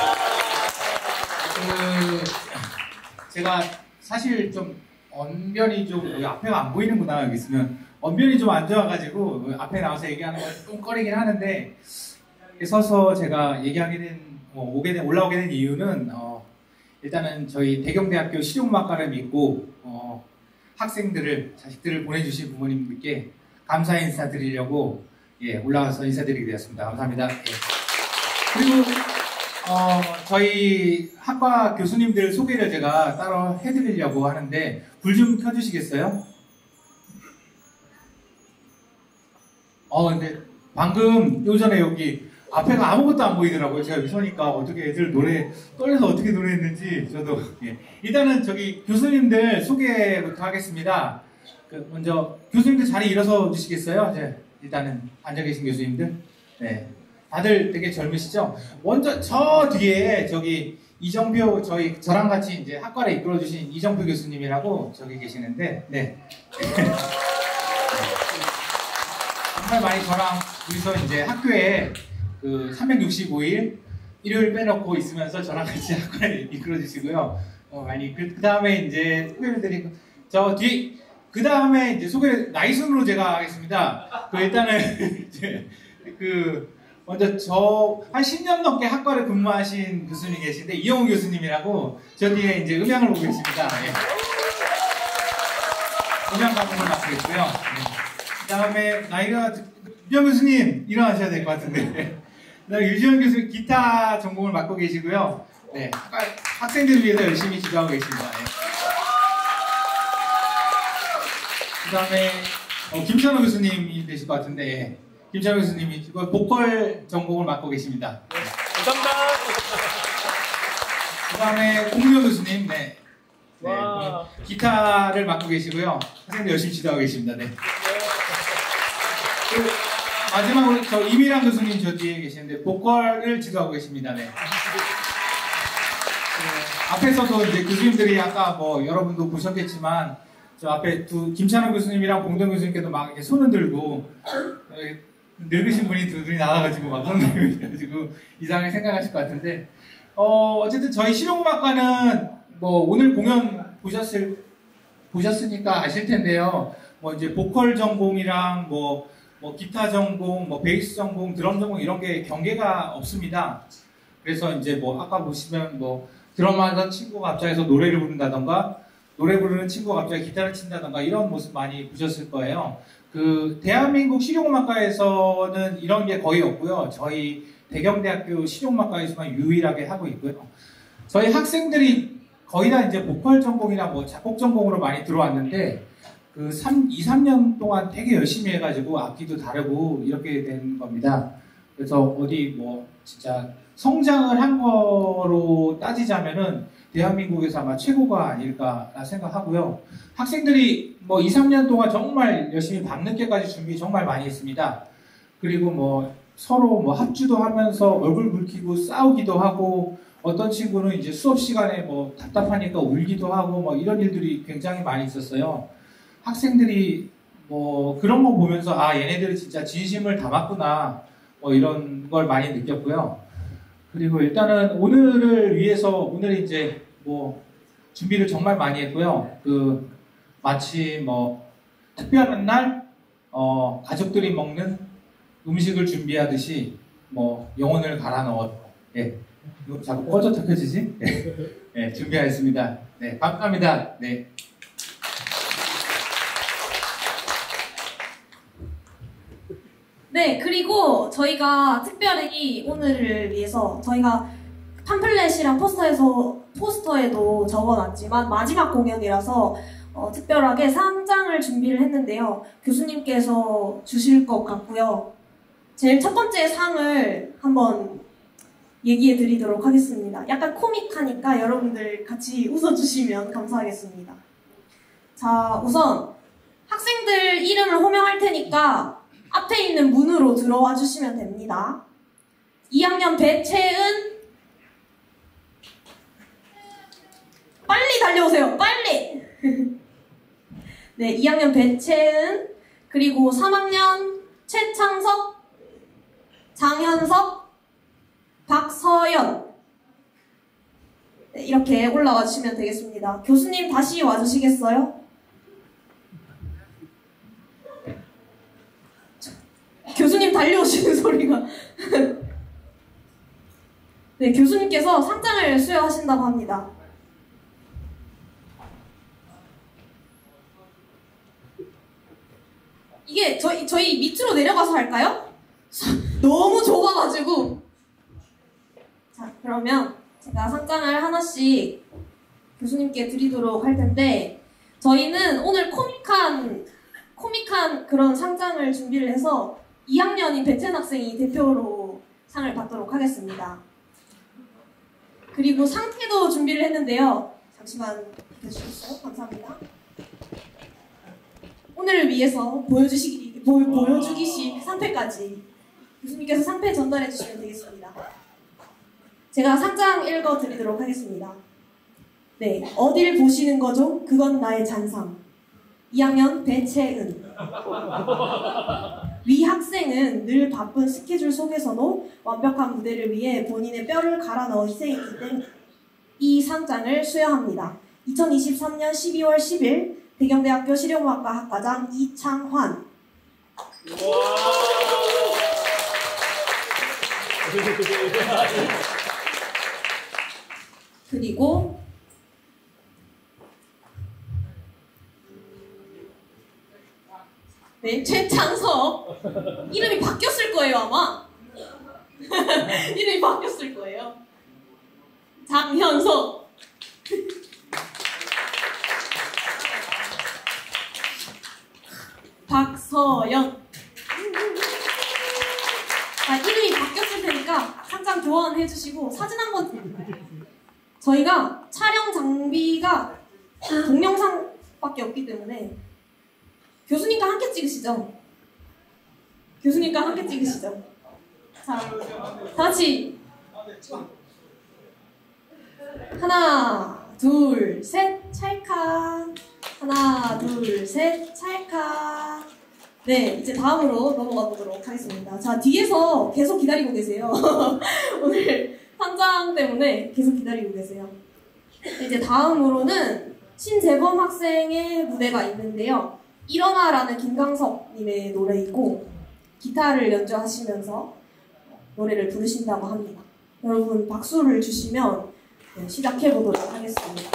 제가 사실 좀 언변이 좀 앞에가 안 보이는구나 여기 있으면 언변이 좀 안 좋아가지고 앞에 나와서 얘기하는 거 좀 꺼리긴 하는데 서서 제가 얘기하게 된 어, 오게 된 올라오게 된 이유는 어, 일단은 저희 대경대학교 실용음악과를 믿고 어, 학생들을 자식들을 보내주신 부모님들께 감사 인사드리려고 예, 올라와서 인사드리게 되었습니다. 감사합니다. 예. 그리고 어, 저희 학과 교수님들 소개를 제가 따로 해드리려고 하는데 불 좀 켜주시겠어요? 어, 근데 방금 요전에 여기 앞에가 아무것도 안 보이더라고요. 제가 여기 서니까 어떻게 애들 노래 떨려서 어떻게 노래했는지 저도 예. 일단은 저기 교수님들 소개부터 하겠습니다. 그 먼저 교수님들 자리 일어서 주시겠어요? 이제 일단은 앉아 계신 교수님들. 네. 다들 되게 젊으시죠? 먼저 저 뒤에 저기 이정표 저희 저랑 같이 이제 학과를 이끌어 주신 이정표 교수님이라고 저기 계시는데 네. 정말 많이 저랑 둘이서 이제 학교에 그 삼백육십오 일 일요일 빼놓고 있으면서 저랑 같이 학과를 이끌어 주시고요. 어, 많이 그, 그 다음에 이제 소개를 드리고 저 뒤 그 다음에 이제 소개를 나이 순으로 제가 하겠습니다. 그 일단은 이제 그 먼저 저 한 십 년 넘게 학과를 근무하신 교수님 계신데 이영호 교수님이라고 저 뒤에 이제 음향을 보고 계십니다. 예. 음향 감독을 맡고 있고요. 네. 그 다음에 나이가 유지원 교수님 일어나셔야 될 것 같은데 그다음에 유지원 교수님 기타 전공을 맡고 계시고요. 네, 학과, 학생들을 위해서 열심히 지도하고 계십니다. 네. 그 다음에 어, 김찬호 교수님이 되실 것 같은데 예. 김찬호 교수님이 보컬 전공을 맡고 계십니다. 네. 감사합니다. 그 다음에 공유현 교수님, 네. 네, 기타를 맡고 계시고요. 학생들 열심히 지도하고 계십니다. 네. 그리고 마지막으로 저 이미란 교수님 저 뒤에 계시는데 보컬을 지도하고 계십니다. 네. 네. 앞에서도 이제 교수님들이 아까 뭐 여러분도 보셨겠지만 저 앞에 두 김찬호 교수님이랑 봉동 교수님께도 막 이렇게 손을 들고 늙으신 분이 두 분이 나와가지고 막 손을 들고 이상하게 생각하실 것 같은데 어 어쨌든 저희 실용음악과는 뭐 오늘 공연 보셨을 보셨으니까 아실 텐데요. 뭐 이제 보컬 전공이랑 뭐 뭐 기타 전공, 뭐 베이스 전공, 드럼 전공 이런 게 경계가 없습니다. 그래서 이제 뭐 아까 보시면 뭐 드럼 하던 친구가 갑자기 노래를 부른다던가 노래 부르는 친구가 갑자기 기타를 친다던가 이런 모습 많이 보셨을 거예요. 그 대한민국 실용음악과에서는 이런 게 거의 없고요. 저희 대경대학교 실용음악과에서만 유일하게 하고 있고요. 저희 학생들이 거의 다 이제 보컬 전공이나 뭐 작곡 전공으로 많이 들어왔는데 그 이, 삼 년 동안 되게 열심히 해가지고 악기도 다르고 이렇게 된 겁니다. 그래서 어디 뭐 진짜 성장을 한 거로 따지자면은 대한민국에서 아마 최고가 아닐까 생각하고요. 학생들이 뭐 이, 삼 년 동안 정말 열심히 밤늦게까지 준비 정말 많이 했습니다. 그리고 뭐 서로 뭐 합주도 하면서 얼굴 붉히고 싸우기도 하고 어떤 친구는 이제 수업 시간에 뭐 답답하니까 울기도 하고 뭐 이런 일들이 굉장히 많이 있었어요. 학생들이 뭐 그런 거 보면서 아 얘네들이 진짜 진심을 담았구나 뭐 이런 걸 많이 느꼈고요. 그리고 일단은 오늘을 위해서 오늘 이제 뭐 준비를 정말 많이 했고요. 그 마치 뭐 특별한 날 어, 가족들이 먹는 음식을 준비하듯이 뭐 영혼을 갈아 넣어 예. 이거 자꾸 꺼져 켜지지? 예. 예, 준비하였습니다. 네, 감사합니다. 네. 네, 그리고 저희가 특별히 오늘을 위해서 저희가 팜플렛이랑 포스터에서, 포스터에도 적어놨지만 마지막 공연이라서 어, 특별하게 상장을 준비를 했는데요. 교수님께서 주실 것 같고요. 제일 첫 번째 상을 한번 얘기해 드리도록 하겠습니다. 약간 코믹하니까 여러분들 같이 웃어주시면 감사하겠습니다. 자, 우선 학생들 이름을 호명할 테니까 앞에 있는 문으로 들어와 주시면 됩니다. 이 학년 배채은, 빨리 달려오세요. 빨리. 네, 이 학년 배채은, 그리고 삼 학년 최창석, 장현석, 박서연. 네, 이렇게 올라와 주시면 되겠습니다. 교수님 다시 와주시겠어요? 교수님 달려오시는 소리가. 네, 교수님께서 상장을 수여하신다고 합니다. 이게 저희, 저희 밑으로 내려가서 할까요? 너무 좁아가지고. 자, 그러면 제가 상장을 하나씩 교수님께 드리도록 할 텐데, 저희는 오늘 코믹한, 코믹한 그런 상장을 준비를 해서 이 학년인 배채은 학생이 대표로 상을 받도록 하겠습니다. 그리고 상패도 준비를 했는데요. 잠시만 기다려주시겠어요? 감사합니다. 오늘을 위해서 보여주시기, 보, 보여주기식 상패까지 교수님께서 상패 전달해 주시면 되겠습니다. 제가 상장 읽어드리도록 하겠습니다. 네, 어딜 보시는 거죠? 그건 나의 잔상. 이 학년 배채은. 위 학생은 늘 바쁜 스케줄 속에서도 완벽한 무대를 위해 본인의 뼈를 갈아 넣어 희생했기 때문에 이 상장을 수여합니다. 이천이십삼 년 십이월 십일 대경대학교 실용음악과 학과장 이창환. 그리고 네, 최창석. 이름이 바뀌었을 거예요, 아마. 이름이 바뀌었을 거예요. 장현석. 박서연. 아, 이름이 바뀌었을 테니까 상장 교환해 주시고 사진 한번. 저희가 촬영 장비가 동영상밖에 없기 때문에 교수님과 함께 찍으시죠? 교수님과 함께 찍으시죠? 자, 다 같이 하나, 둘, 셋, 찰칵. 하나, 둘, 셋, 찰칵. 네, 이제 다음으로 넘어가 보도록 하겠습니다. 자, 뒤에서 계속 기다리고 계세요. 오늘 상장 때문에 계속 기다리고 계세요. 이제 다음으로는 신재범 학생의 무대가 있는데요. 일어나라는 김강석님의 노래이고 기타를 연주하시면서 노래를 부르신다고 합니다. 여러분 박수를 주시면 네, 시작해보도록 하겠습니다.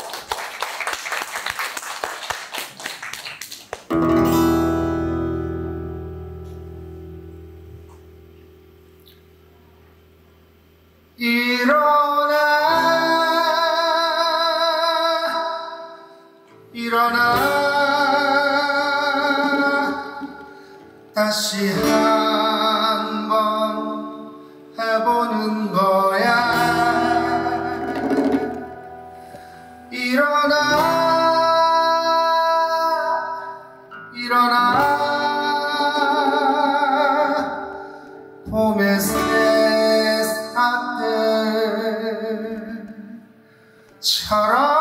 일어나 일어나 다시 한번 해보는 거야. 일어나 일어나 봄의 새싹들처럼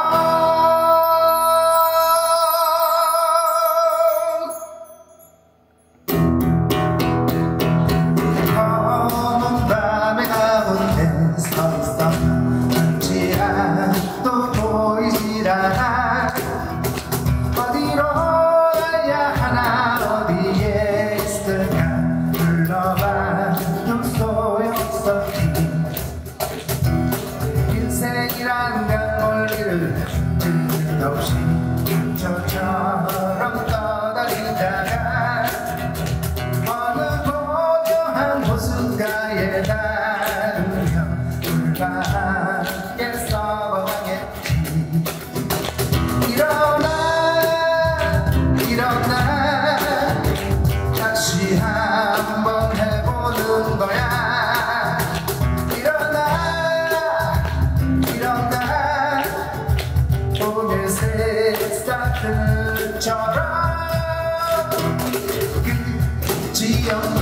새싹들처럼 그지 없는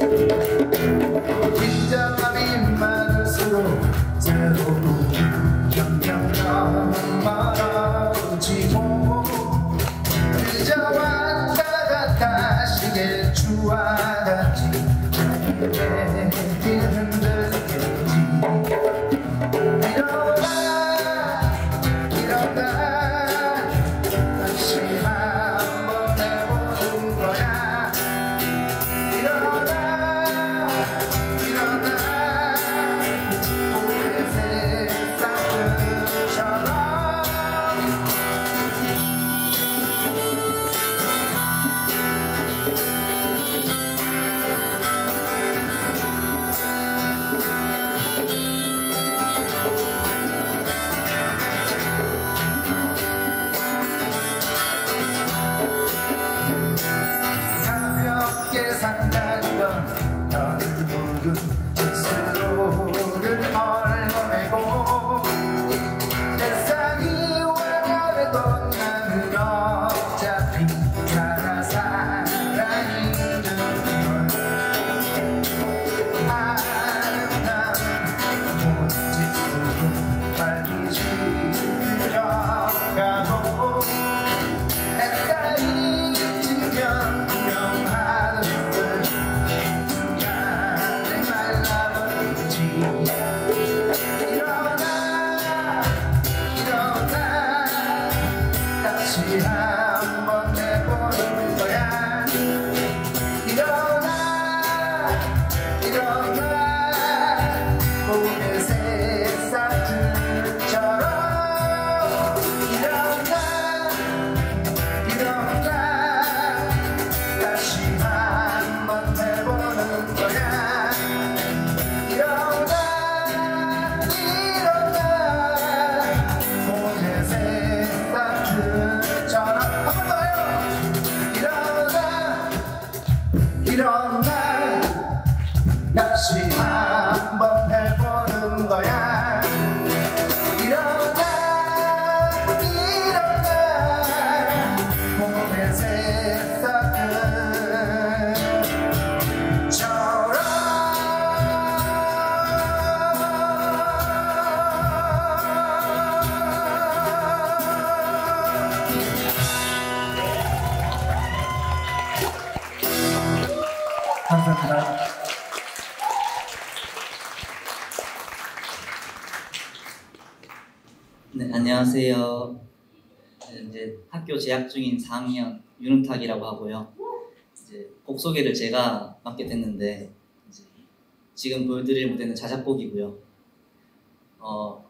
긴장감이 많을수록 새로운 경향감 멀어지고 그저 왔다 갔다 시계 주와같이 내게 흔들리지 일어나 일어나 다시 한번 해보는 거야 일어나 일어나 우리의 세상들처럼 가볍게 산다던 넓은 스스로를 헐거내고 세상이 와려도 나는 어차피 살아 살아있는 걸 아름다운 모습 속에 발기시 들어가고 햇살이 지면 투명한 얼굴 순간에 말라버리지 일어나 일어나 다시 한번 해보는 거야 일어나 일어나 몸의 새싹들처럼 일어나 일어나 다시 한번 해보는 거야 일어나 일어나 몸의 새싹들처럼 한 번 더요 일어나 일어나 다시 한번 해보는 거야 일어나 일어나 몸의 새싹들처럼 감사합니다. 네, 안녕하세요. 이제 학교 재학 중인 사 학년 윤은탁이라고 하고요. 이제 곡 소개를 제가 맡게 됐는데 이제 지금 보여드릴 무대는 자작곡이고요. 어,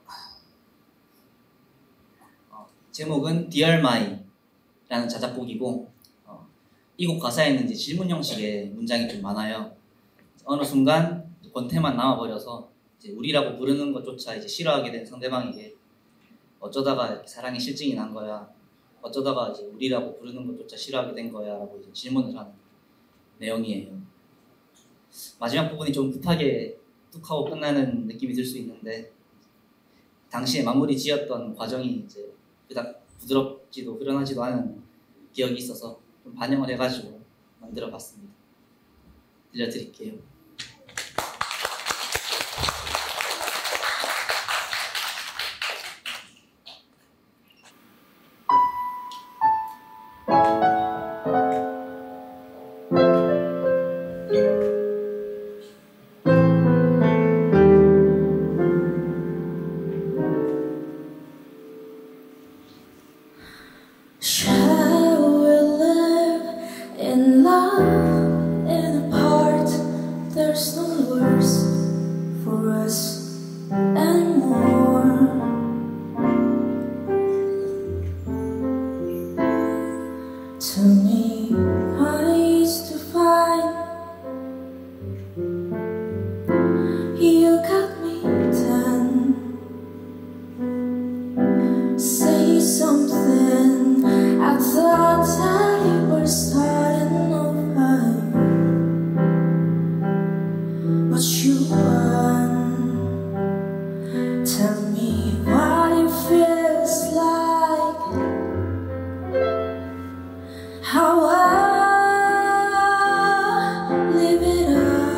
어, 제목은 Dear My라는 자작곡이고 어, 이 곡 가사에는 이제 질문 형식의 문장이 좀 많아요. 어느 순간 권태만 남아버려서 이제 우리라고 부르는 것조차 이제 싫어하게 된 상대방에게 어쩌다가 사랑이 실증이 난 거야. 어쩌다가 이제 우리라고 부르는 것조차 싫어하게 된 거야. 라고 이제 질문을 하는 내용이에요. 마지막 부분이 좀 급하게 뚝 하고 끝나는 느낌이 들 수 있는데, 당시에 마무리 지었던 과정이 이제 그닥 부드럽지도 후련하지도 않은 기억이 있어서 좀 반영을 해가지고 만들어 봤습니다. 들려드릴게요. Shall we live in love in a part? There's no words for us anymore. Tell me ways to find. You got me done. Say something. I thought I was starting over, but you won. Tell me what it feels like, how I live it up.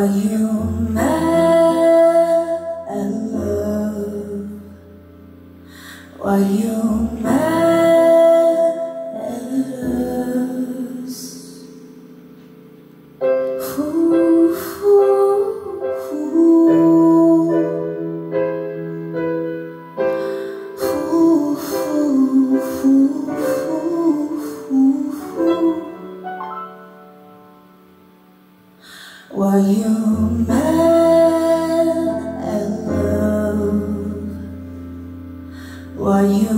Why you mad at love? Why you mad at us? Ooh, ooh, ooh. Ooh, ooh, ooh, ooh. Why you mad at love? Why you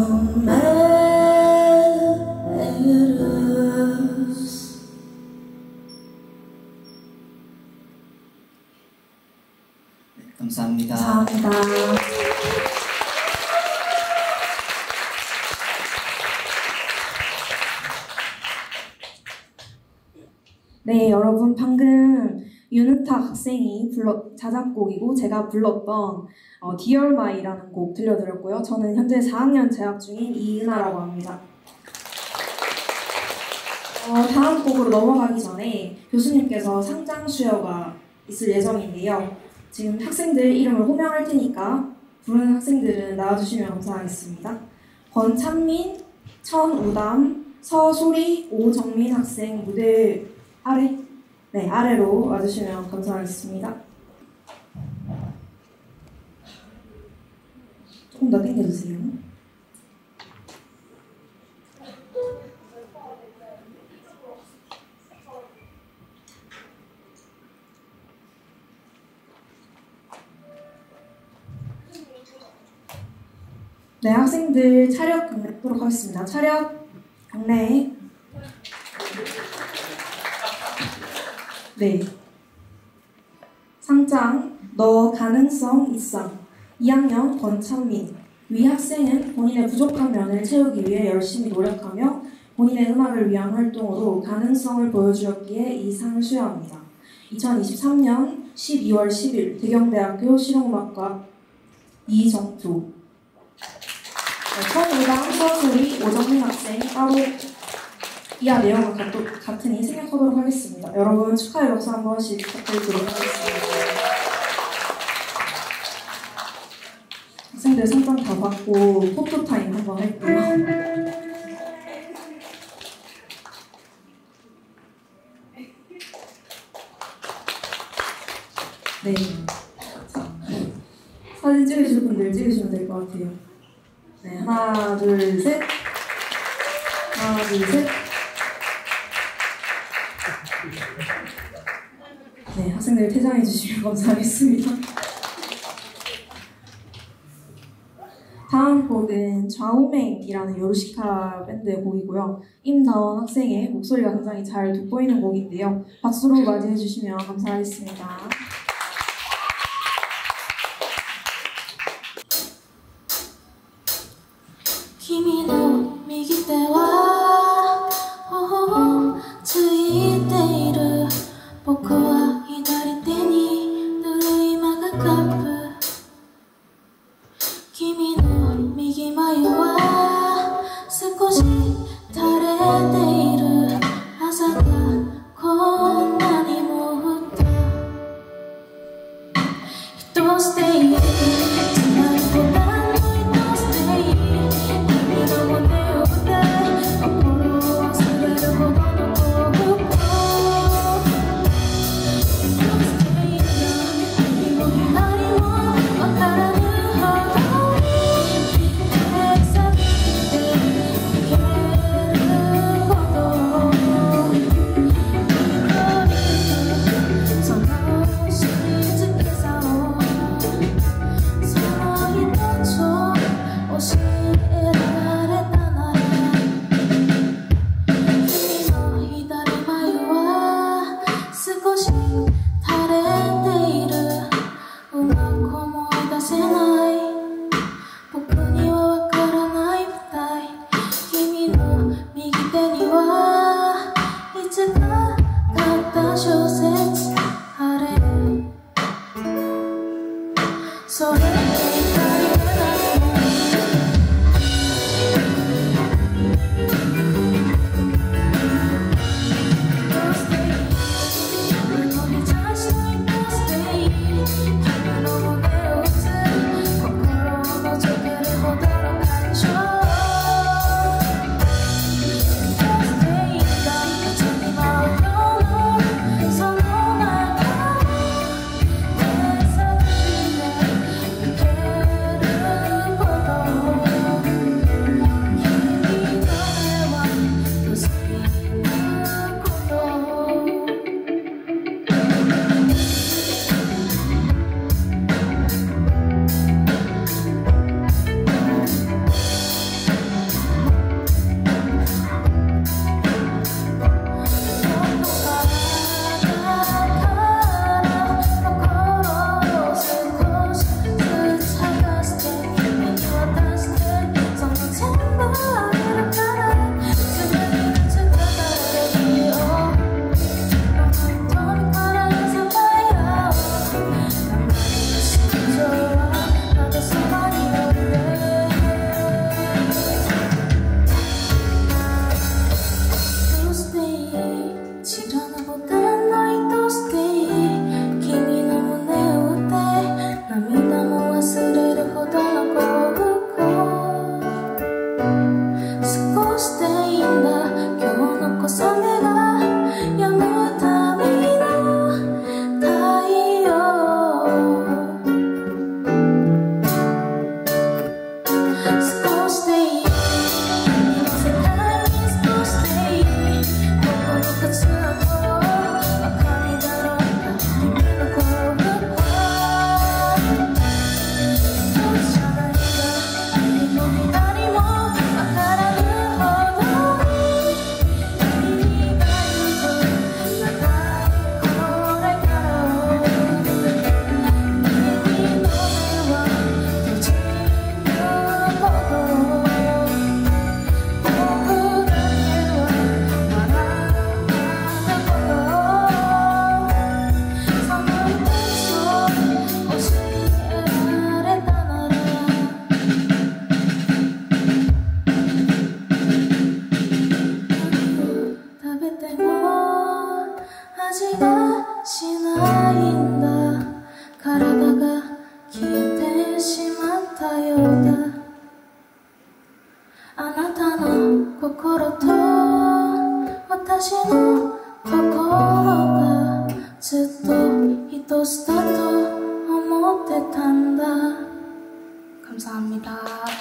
mad at us? 감사합니다. 감사합니다. 네, 여러분 방금 윤은탁 학생이 불렀 자작곡이고 제가 불렀던 어, Dear My라는 곡 들려드렸고요. 저는 현재 사 학년 재학 중인 이은하라고 합니다. 어, 다음 곡으로 넘어가기 전에 교수님께서 상장 수여가 있을 예정인데요. 지금 학생들 이름을 호명할 테니까 부르는 학생들은 나와주시면 감사하겠습니다. 권찬민, 천우담, 서소리, 오정민 학생 무대 아래, 네, 아래로 와주시면 감사하겠습니다. 조금 더 당겨주세요. 네, 학생들 차렷 경례하도록 하겠습니다. 차렷 경례. 네. 상장 너 가능성 있상. 이 학년 권찬민. 위 학생은 본인의 부족한 면을 채우기 위해 열심히 노력하며 본인의 음악을 위한 활동으로 가능성을 보여주었기에 이 상을 수여합니다. 이천이십삼 년 십이월 십일 대경대학교 실용음악과 이정조. 천우담, 서소리, 오정민 학생 따로 이하 내용은 같으니 생략하도록 하겠습니다. 여러분 축하의 박수 한 번씩 부탁드리도록 하겠습니다. 학생들 상장 다 받고 포토타임 한번 할게요. 네. 자, 사진 찍으실 분들 찍으시면 될 것 같아요. 네, 하나, 둘, 셋. 하나, 둘, 셋. 네, 학생들 퇴장해 주시면 감사하겠습니다. 다음 곡은 좌우맹이라는 요르시카 밴드의 곡이고요. 임다원 학생의 목소리가 굉장히 잘 돋보이는 곡인데요. 박수로 맞이해 주시면 감사하겠습니다. 君の右手は頬をついている僕は左手にぬるいマグカップ君の右眉は少し垂れている朝がこんなにも降った人している私の心がずっと愛しだと思ってたんだ 감사합니다.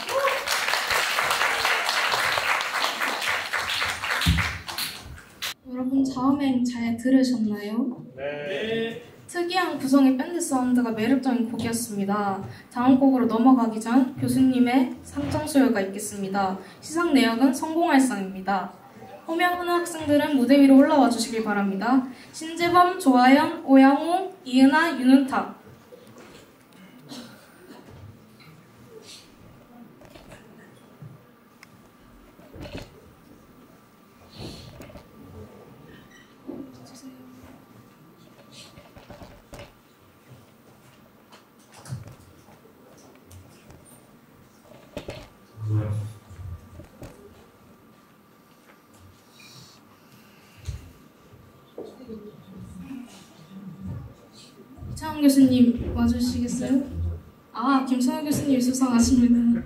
여러분 자음행 잘 들으셨나요? 네. 특이한 구성의 밴드 사운드가 매력적인 곡이었습니다. 다음 곡으로 넘어가기 전 교수님의 상장 수여가 있겠습니다. 시상 내역은 성공할 상입니다. 호명하는 학생들은 무대 위로 올라와 주시길 바랍니다. 신재범, 조아연, 오양호, 이은하, 윤은탁. 이창원 교수님 와주시겠어요? 아, 김선우 교수님 수상하십니다.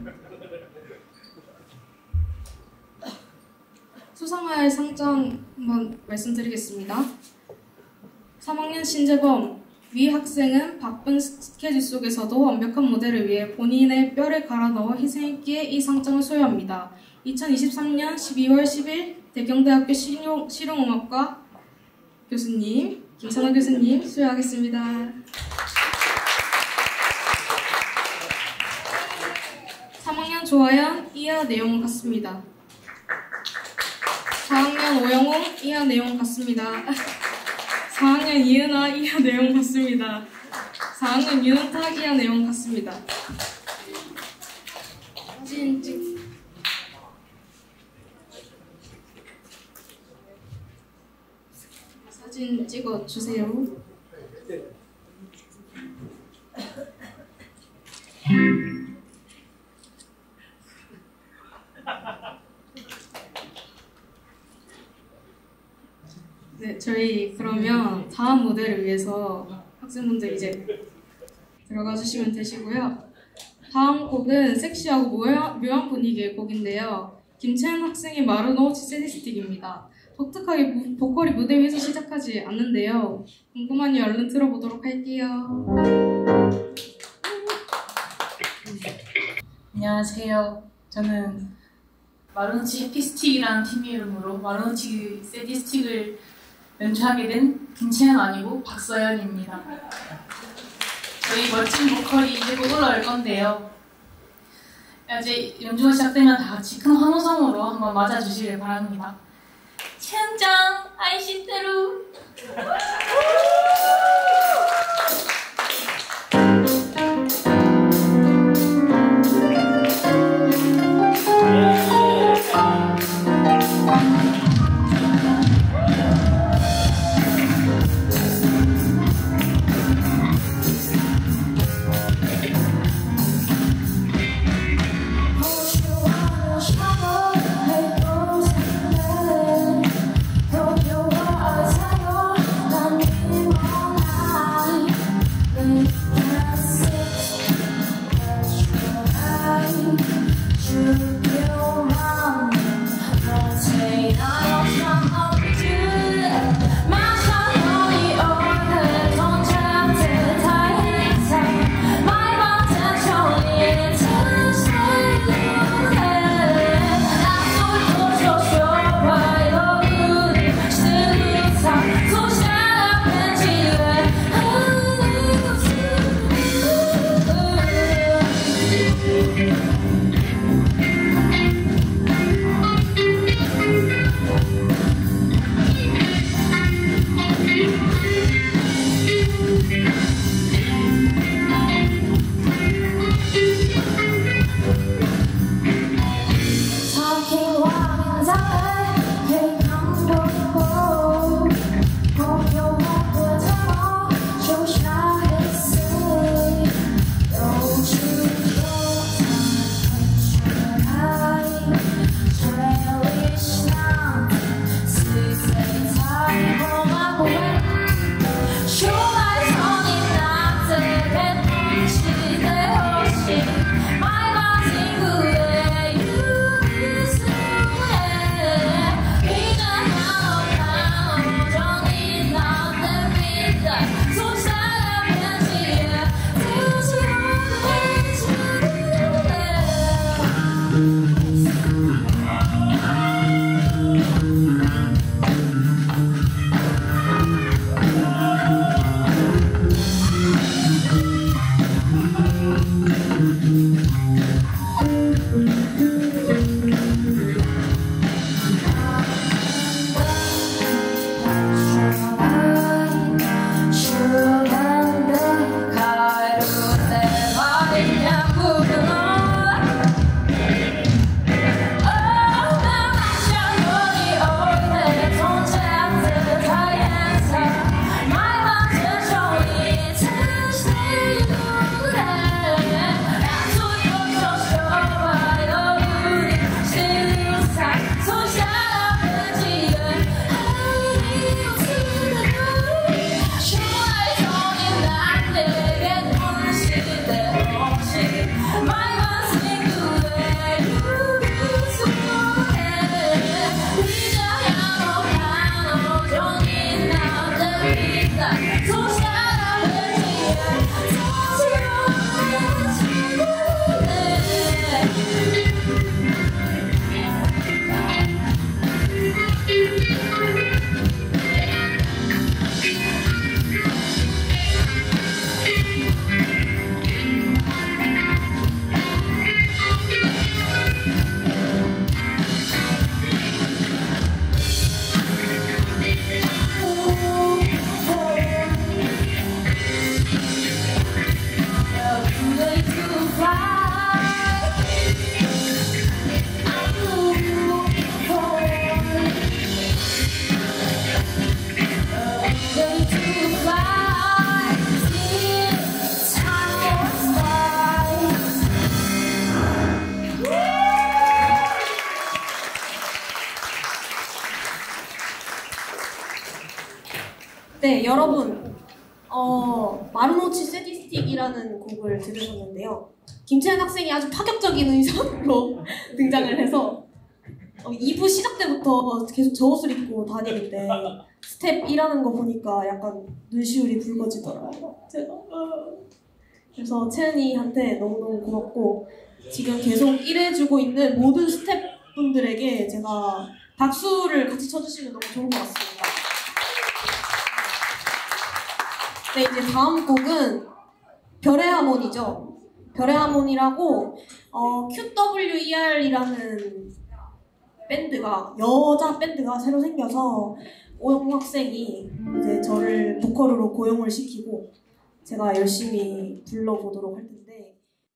수상할 상장 한번 말씀드리겠습니다. 삼 학년 신재범, 위 학생은 바쁜 스케줄 속에서도 완벽한 무대를 위해 본인의 뼈를 갈아 넣어 희생했기에 이 상장을 수여합니다. 이천이십삼 년 십이월 십일 대경대학교 실용, 실용음악과 교수님, 김선호 교수님 수여하겠습니다. 삼 학년 조아연, 이하 내용 같습니다. 사 학년 오영호, 이하 내용 같습니다. 사 학년 이은하, 이하 내용 같습니다. 사 학년 윤은탁, 이하 내용 같습니다. 사진 찍 사진 찍어 주세요. 네, 저희 그러면 다음 무대를 위해서 학생분들 이제 들어가 주시면 되시고요. 다음 곡은 섹시하고 묘한, 묘한 분위기의 곡인데요. 김채은 학생의 마르노 세디스틱입니다. 독특하게 무, 보컬이 무대 위에서 시작하지 않는데요. 궁금하니 얼른 들어보도록 할게요. 안녕하세요. 저는 마르노치 해피스틱이라는 팀 이름으로 마르노치 세디스틱을 연주하게 된 김채연 아니고 박서연입니다. 저희 멋진 보컬이 이제 곧 올라올 건데요. 이제 연주가 시작되면 다 같이 큰 환호성으로 한번 맞아주시길 바랍니다. 채연짱 아이시테루. 네, 여러분, 어, 마루노치 세디스틱이라는 곡을 들으셨는데요. 김채연 학생이 아주 파격적인 의상으로 등장을 해서 어, 이 부 시작 때부터 계속 저 옷을 입고 다니는데 스텝 일하는 거 보니까 약간 눈시울이 붉어지더라고요. 제가 그래서 채은이한테 너무너무 고맙고 지금 계속 일해주고 있는 모든 스텝분들에게 제가 박수를 같이 쳐주시면 너무 좋은 것 같습니다. 네, 이제 다음 곡은 별의 하모니죠. 별의 하모니라고 어, 큐더블유이알이라는 밴드가 여자 밴드가 새로 생겨서 오영무 학생이 이제 저를 보컬로 고용을 시키고 제가 열심히 불러보도록 할 텐데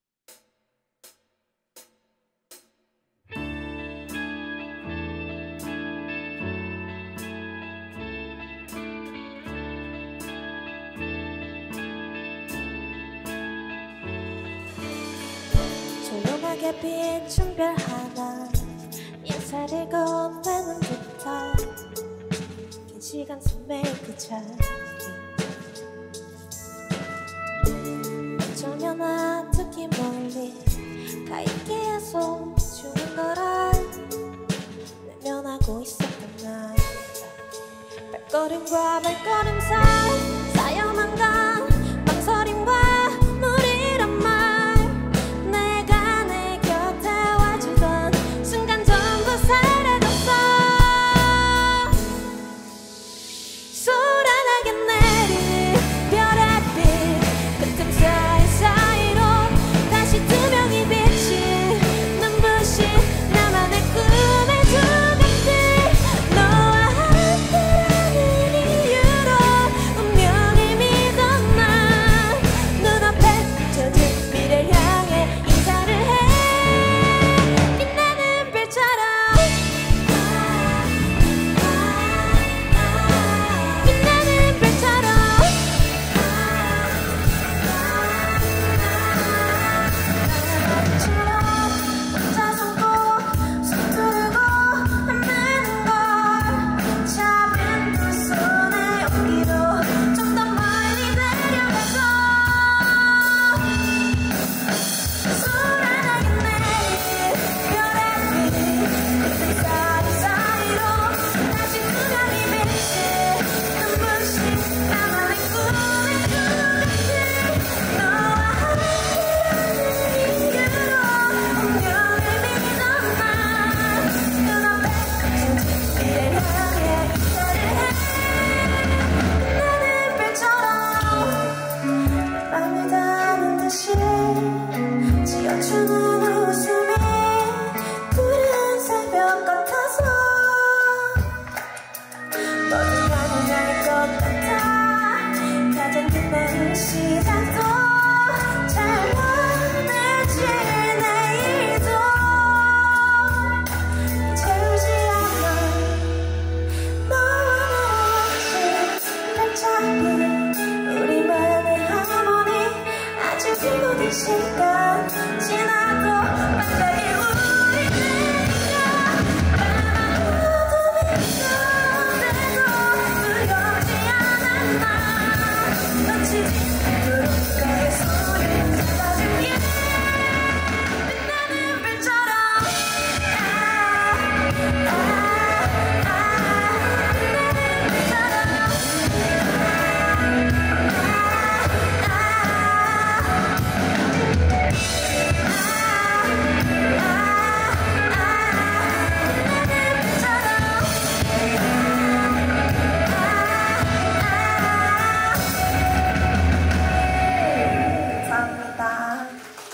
조용하게 비춘 별 하나 인사를 건네는 듯한 긴 시간 속 매일 그 자리 어쩌면 아득히 멀리 가 있게 해서 주는 거라 내면하고 있었던 날 발걸음과 발걸음 사이 쌓여만 간 망설임과 무리란 말 내가 내 곁에 와주던 순간 전부 사라졌어 소란하게 내린 별의 빛 그 틈 사이사이로 다시 두 명이 비친 눈부신 나만의 꿈의 조각들 너와 함께라는 이유로 운명을 믿던 난 눈앞에 펼쳐진 미래를 향해 인사를 해 빛나는 별처럼 빛나는 별처럼 혼자 숨고 서투르고 헤매는 걸 잡은 두 손의 용기로 좀 더 멀리 데려가서 소란하게 내린 별의 빛 사이사이로 다시 두 명이 비친 눈부신 나만의 꿈의 조각들 너와 함께라는 이유로 운명을 믿던 난 눈앞에 펼쳐진 미래를 향해 인사를 해 빛나는 별처럼 맘을 다하는 듯이 지어주는 웃음이 푸른 새벽 같아서 모든 가능할 것 같아 가장 기쁜 시간도 잘 만들지 내일도 채우지 않아 너와 같이 발자국 우리만의 하모니 아주 기고된 시간 지나도 반짝이 우리니까 어둠이 있어도 두렵지 않아 난 놓치지 않도록 너의 손을 잡아줄게 빛나는 별처럼 아, 아, 아, 빛나는 별처럼 감사합니다.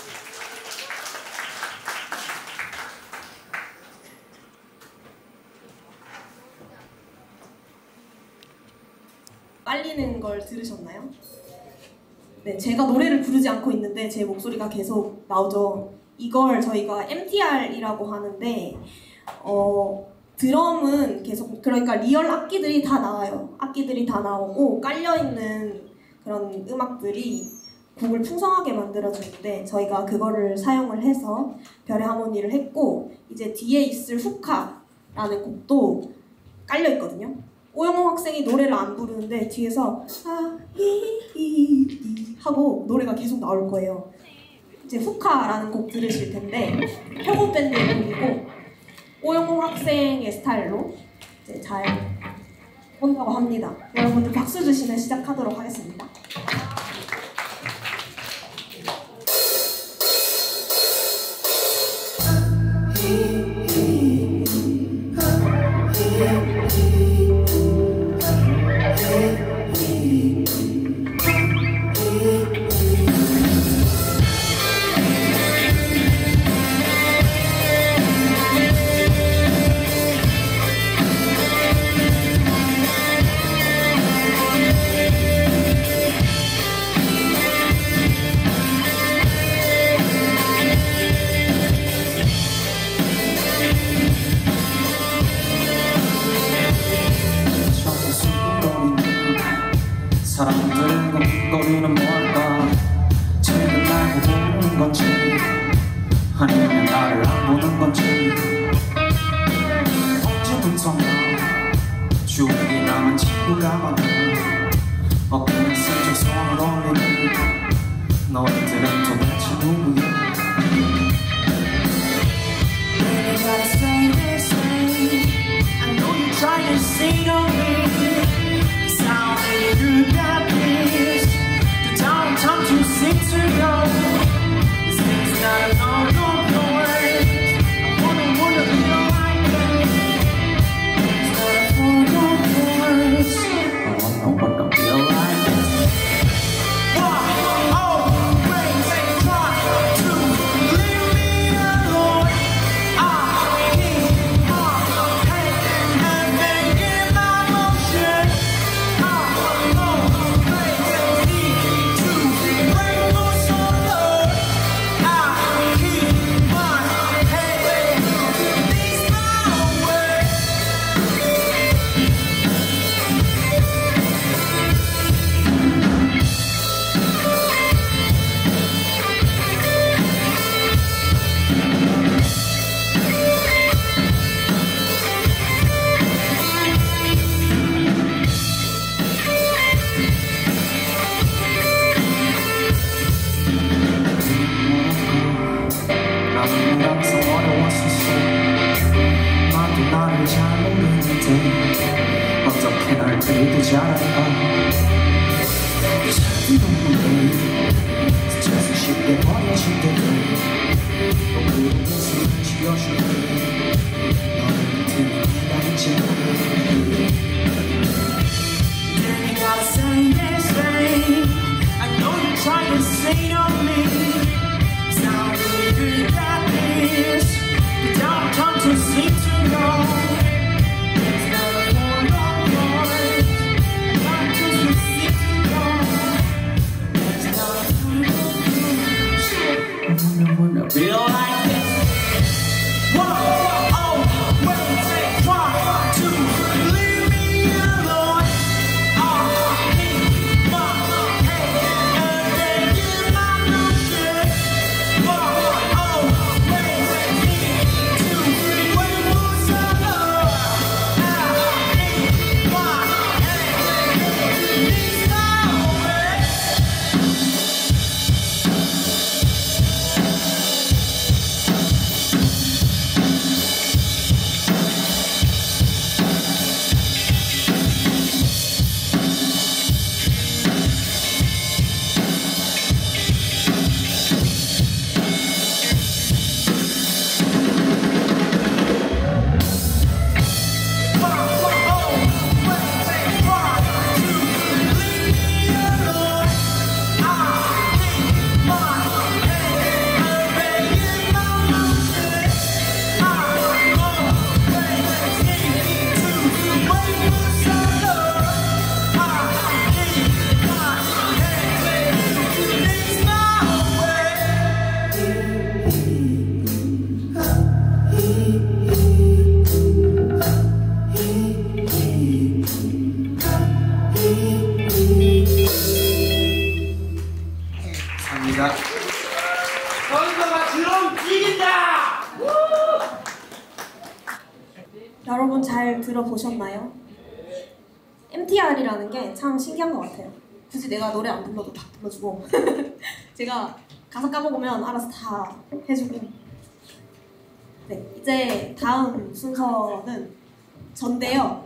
깔리는 걸 들으셨나요? 네, 제가 노래를 부르지 않고 있는데 제 목소리가 계속 나오죠. 이걸 저희가 엠티알이라고 하는데 어, 드럼은 계속 그러니까 리얼 악기들이 다 나와요. 악기들이 다 나오고 깔려있는 그런 음악들이 곡을 풍성하게 만들어주는데 저희가 그거를 사용을 해서 별의 하모니를 했고 이제 뒤에 있을 후카라는 곡도 깔려있거든요. 오영호 학생이 노래를 안 부르는데 뒤에서 아, 히, 히, 히 하고 노래가 계속 나올 거예요. 이제 후카라는 곡 들으실 텐데 혁오 밴드의 곡이고 오영호 학생의 스타일로 이제 잘 본다고 합니다. 여러분들 박수 주시면 시작하도록 하겠습니다. 사람들의 걱거리는 뭘까? 쟤는 날 보는 건지 아니면 나를 안 보는 건지 언제부턴가 추억이 남은 친구가 많아 어깨에 슬쩍 손을 올리는 너희들은 도대체 누구야? Baby, gotta say this way I know you're trying to say to me You got this. The time, time to sing to go. This is not a long, long, long way. I wanna, wanna be like this. It's not a long, long, long way. I wanna, wanna be like this. One, always try to leave me alone. I keep my head and making my motion. 어떻게 날 들이대지 않을까 자기 없는 스트레스 쉽게 버려질 때도 또 그런 것을 지어줄 때 너를 듣는 내가 있잖아 Then you gotta say this thing I know you're trying to say to me Sound really good at this You don't come to seem to know Feel like this. Whoa, oh, wait, try to leave me alone. I keep my head and then give my motion. Whoa, oh, wait, need to wait for some love. I keep my head and need my way. 감사합니다. 선수가 드럼 죽인다! 여러분 잘 들어보셨나요? 엠티알이라는 게 참 신기한 것 같아요. 굳이 내가 노래 안 불러도 다 불러주고 제가 가사 까먹으면 알아서 다 해주고. 네, 이제 다음 순서는 전데요.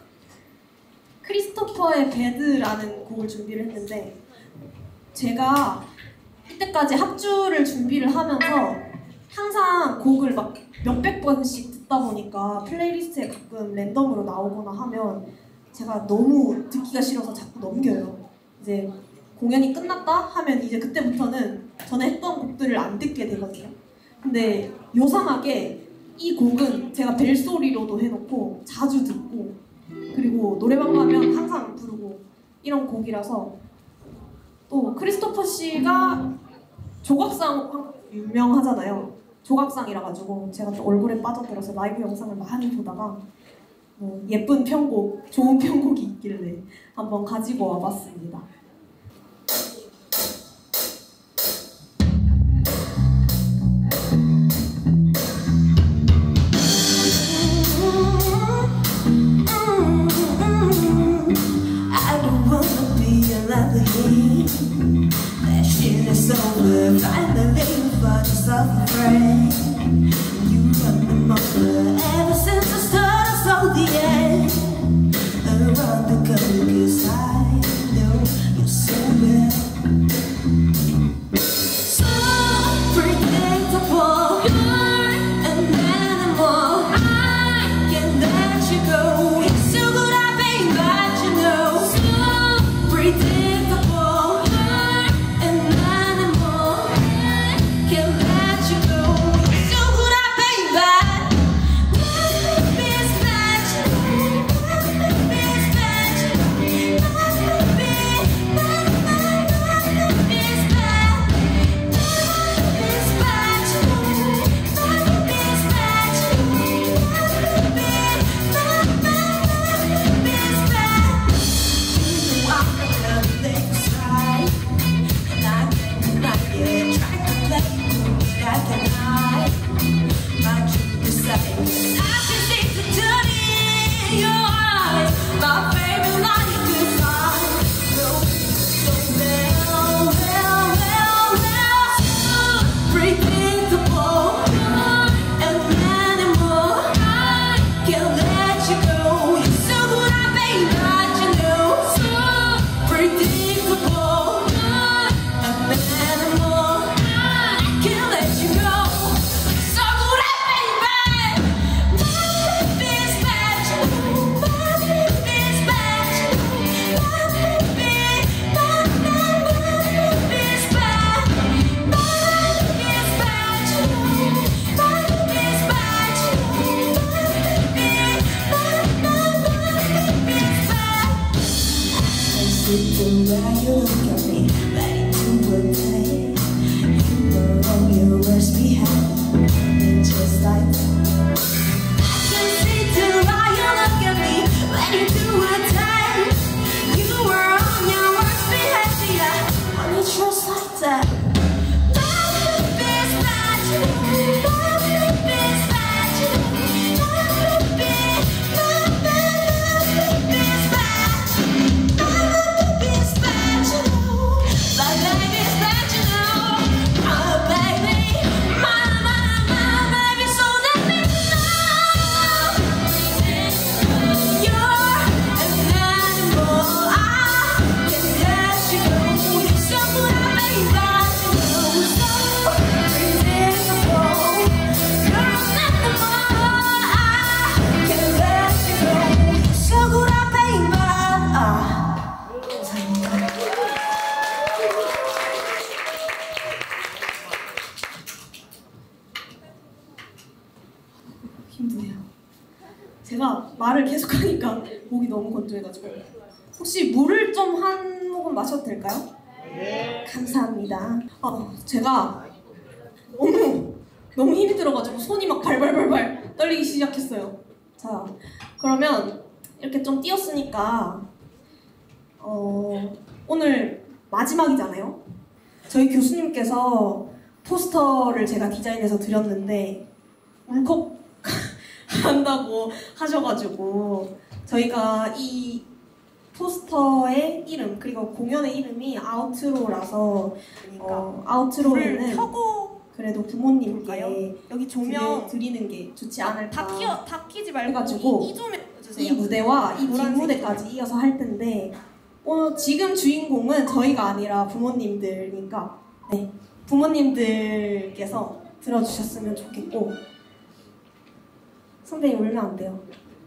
크리스토퍼의 배드라는 곡을 준비를 했는데 제가 이때까지 합주를 준비를 하면서 항상 곡을 막 몇백 번씩 듣다 보니까 플레이리스트에 가끔 랜덤으로 나오거나 하면 제가 너무 듣기가 싫어서 자꾸 넘겨요. 이제 공연이 끝났다 하면 이제 그때부터는 전에 했던 곡들을 안 듣게 되거든요. 근데 요상하게 이 곡은 제가 벨소리로도 해놓고 자주 듣고 그리고 노래방 가면 항상 부르고 이런 곡이라서 또 크리스토퍼 씨가 조각상 유명하잖아요. 조각상이라 가지고 제가 또 얼굴에 빠져들어서 라이브 영상을 많이 보다가 뭐 예쁜 편곡, 좋은 편곡이 있길래 한번 가지고 와봤습니다. That shit is over. Finally, you find yourself a friend. You run them over ever since the start. I saw the end. Around the corner, 'cause I know you so well. So predictable, you're an animal. I can't let you go. You're so good at being bad, you know. So predictable. 제가 말을 계속 하니까 목이 너무 건조해가지고 혹시 물을 좀 한 모금 마셔도 될까요? 네. 감사합니다. 어, 제가 너무 너무 힘이 들어가지고 손이 막 발발발발 떨리기 시작했어요. 자, 그러면 이렇게 좀 띄었으니까 어, 오늘 마지막이잖아요. 저희 교수님께서 포스터를 제가 디자인해서 드렸는데 울컥 한다고 하셔가지고 저희가 이 포스터의 이름 그리고 공연의 이름이 아우트로라서 어, 아우트로에는 켜고 그래도 부모님께 여기 조명 드리는 게 좋지 않을까. 다 끼워 다 끼지 말고 해가지고 이, 이 좀 해주세요. 이 무대와 이 뒷무대까지 이어서 할 텐데 어, 지금 주인공은 저희가 아니라 부모님들이니까 네, 부모님들께서 들어주셨으면 좋겠고 선배님 울면 안 돼요.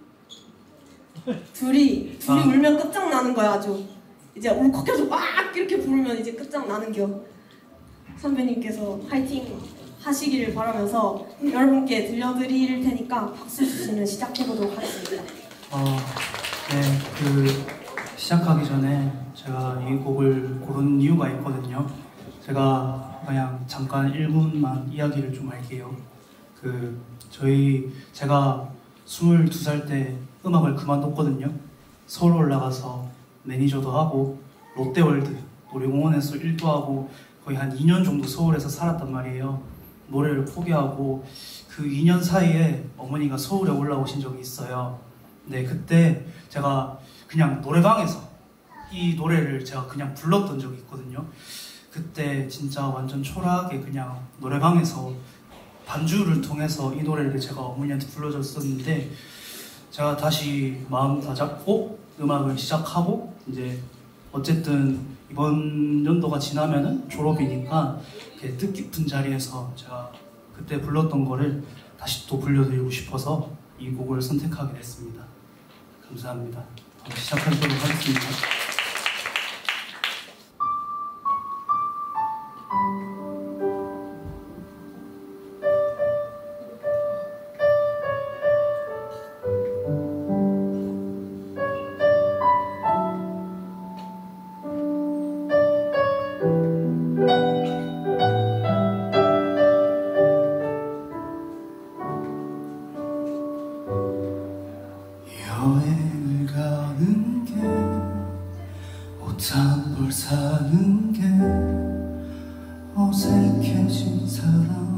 둘이 둘이 아. 울면 끝장나는 거야 아주. 이제 울컥해서 막 이렇게 부르면 이제 끝장나는겨. 선배님께서 파이팅 하시기를 바라면서 여러분께 들려드릴 테니까 박수 주시면 시작해보도록 하겠습니다. 어, 네, 그 시작하기 전에 제가 이 곡을 고른 이유가 있거든요. 제가 그냥 잠깐 일 분만 이야기를 좀 할게요. 그 저희 제가 스물두 살 때 음악을 그만뒀거든요. 서울 올라가서 매니저도 하고 롯데월드 놀이공원에서 일도 하고 거의 한 이 년 정도 서울에서 살았단 말이에요. 노래를 포기하고 그 이 년 사이에 어머니가 서울에 올라오신 적이 있어요. 네, 그때 제가 그냥 노래방에서 이 노래를 제가 그냥 불렀던 적이 있거든요. 그때 진짜 완전 초라하게 그냥 노래방에서 반주를 통해서 이 노래를 제가 어머니한테 불러줬었는데 제가 다시 마음 다잡고 음악을 시작하고 이제 어쨌든 이번 연도가 지나면은 졸업이니까 이렇게 뜻깊은 자리에서 제가 그때 불렀던 거를 다시 또 불려드리고 싶어서 이 곡을 선택하게 됐습니다. 감사합니다. 시작하도록 하겠습니다. 여행을 가는 게 옷 한 벌 사는 게 어색해진 사람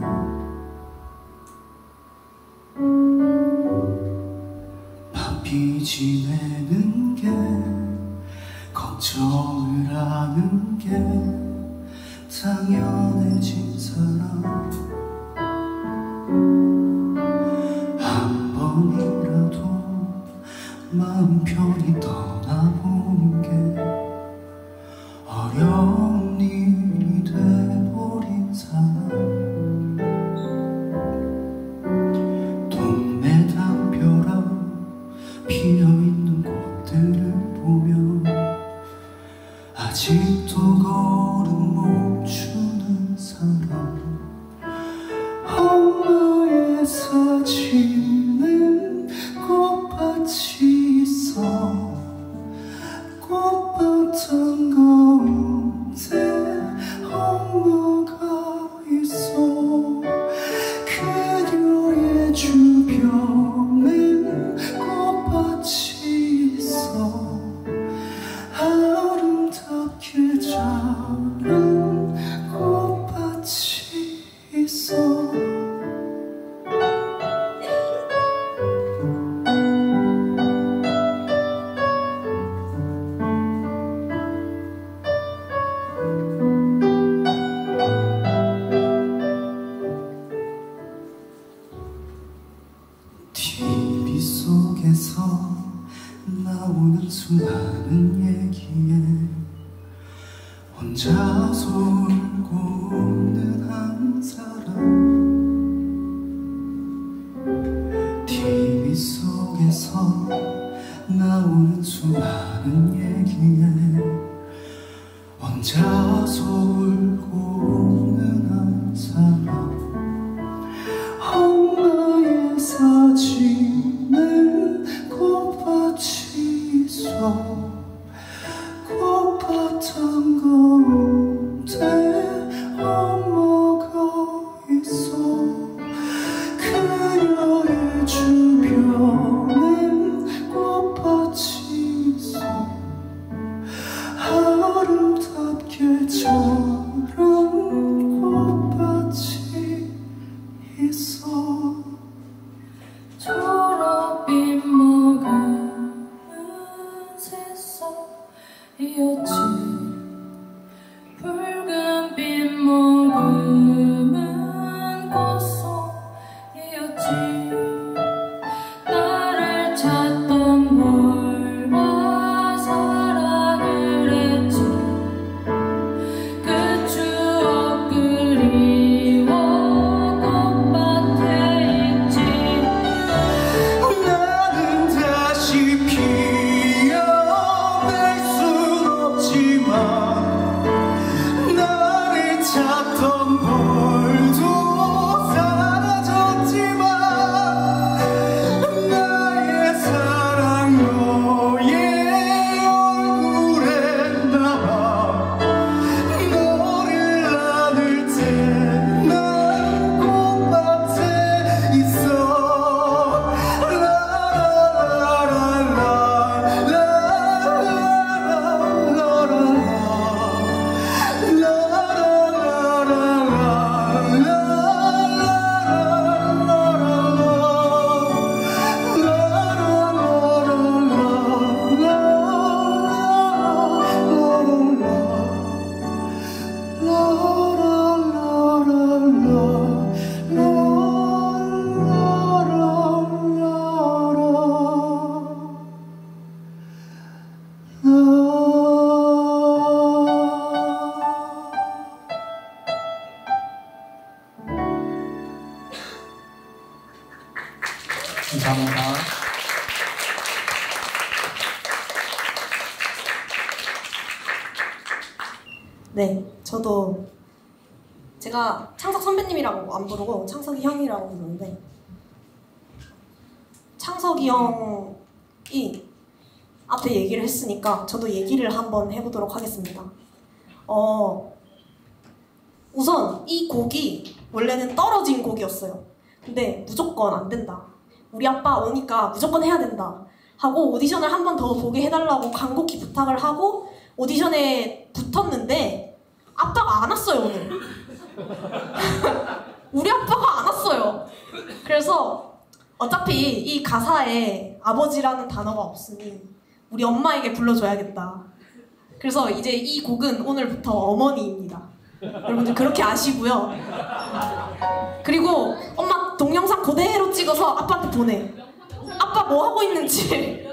바삐 지내는 게 걱정을 하는 게 당연해진 사람 한 번이라도 마음 편히 떠나보는 게 어려운 일이 돼버린 사람 동네 담벼락 피어있는 꽃들을 보며 아직도 걸음 멈추는 사람 엄마의 사진은 꽃밭이 있어 꽃밭 한가운데 엄마가 있어 그녀의 주변엔 꽃밭이 있어 아름답게 자란 꽃밭이 있어 티비 속에서 나오는 수많은 얘기에 혼자서 울고 웃는 한 사람 티비 속에서 나오는 수많은 얘기에 혼자서 울고 웃는 한 사람 엄마의 사진은 꽃밭이 있어 꽃밭 한가운데 엄마가 있어 그녀의 주변엔 꽃밭이 있어 아름답게 자란 꽃밭이 있어 초록빛 먹은 새 이었지. 붉은빛 머금은 꽃송이었지. 나를 찾던 뭘과 사랑을 했지. 그 추억 그리워 꽃밭에 있지. 나는 다시 피어날 순 없지만 나를 찾던 볼도 사라졌지만 나의 사랑 너의 얼굴에 남아 너를 안을 때 난 꽃밭에 있어. 감사합니다. 네, 저도 제가 창석 선배님이라고 안 부르고 창석이 형이라고 부르는데, 창석이 형이 앞에 얘기를 했으니까 저도 얘기를 한번 해보도록 하겠습니다. 어, 우선 이 곡이 원래는 떨어진 곡이었어요. 근데 무조건 안 된다. 우리 아빠 오니까 무조건 해야 된다 하고 오디션을 한 번 더 보게 해달라고 간곡히 부탁을 하고 오디션에 붙었는데 아빠가 안 왔어요, 오늘. 우리 아빠가 안 왔어요. 그래서 어차피 이 가사에 아버지라는 단어가 없으니 우리 엄마에게 불러줘야겠다. 그래서 이제 이 곡은 오늘부터 어머니입니다. 여러분들 그렇게 아시고요. 그리고 엄마 동영상 그대로 찍어서 아빠한테 보내. 아빠 뭐 하고 있는지.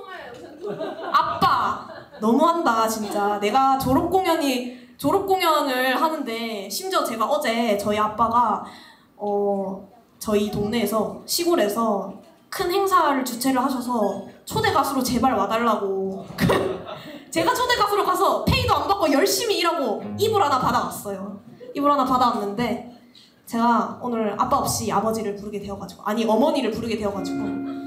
아빠 너무한다 진짜. 내가 졸업 공연이 졸업 공연을 하는데 심지어 제가 어제 저희 아빠가 어 저희 동네에서 시골에서 큰 행사를 주최를 하셔서 초대 가수로 제발 와달라고 제가 초대 가수로 가서 페이도 안 받고 열심히 일하고 이불 하나 받아왔어요. 이불 하나 받아왔는데 제가 오늘 아빠 없이 아버지를 부르게 되어가지고 아니 어머니를 부르게 되어가지고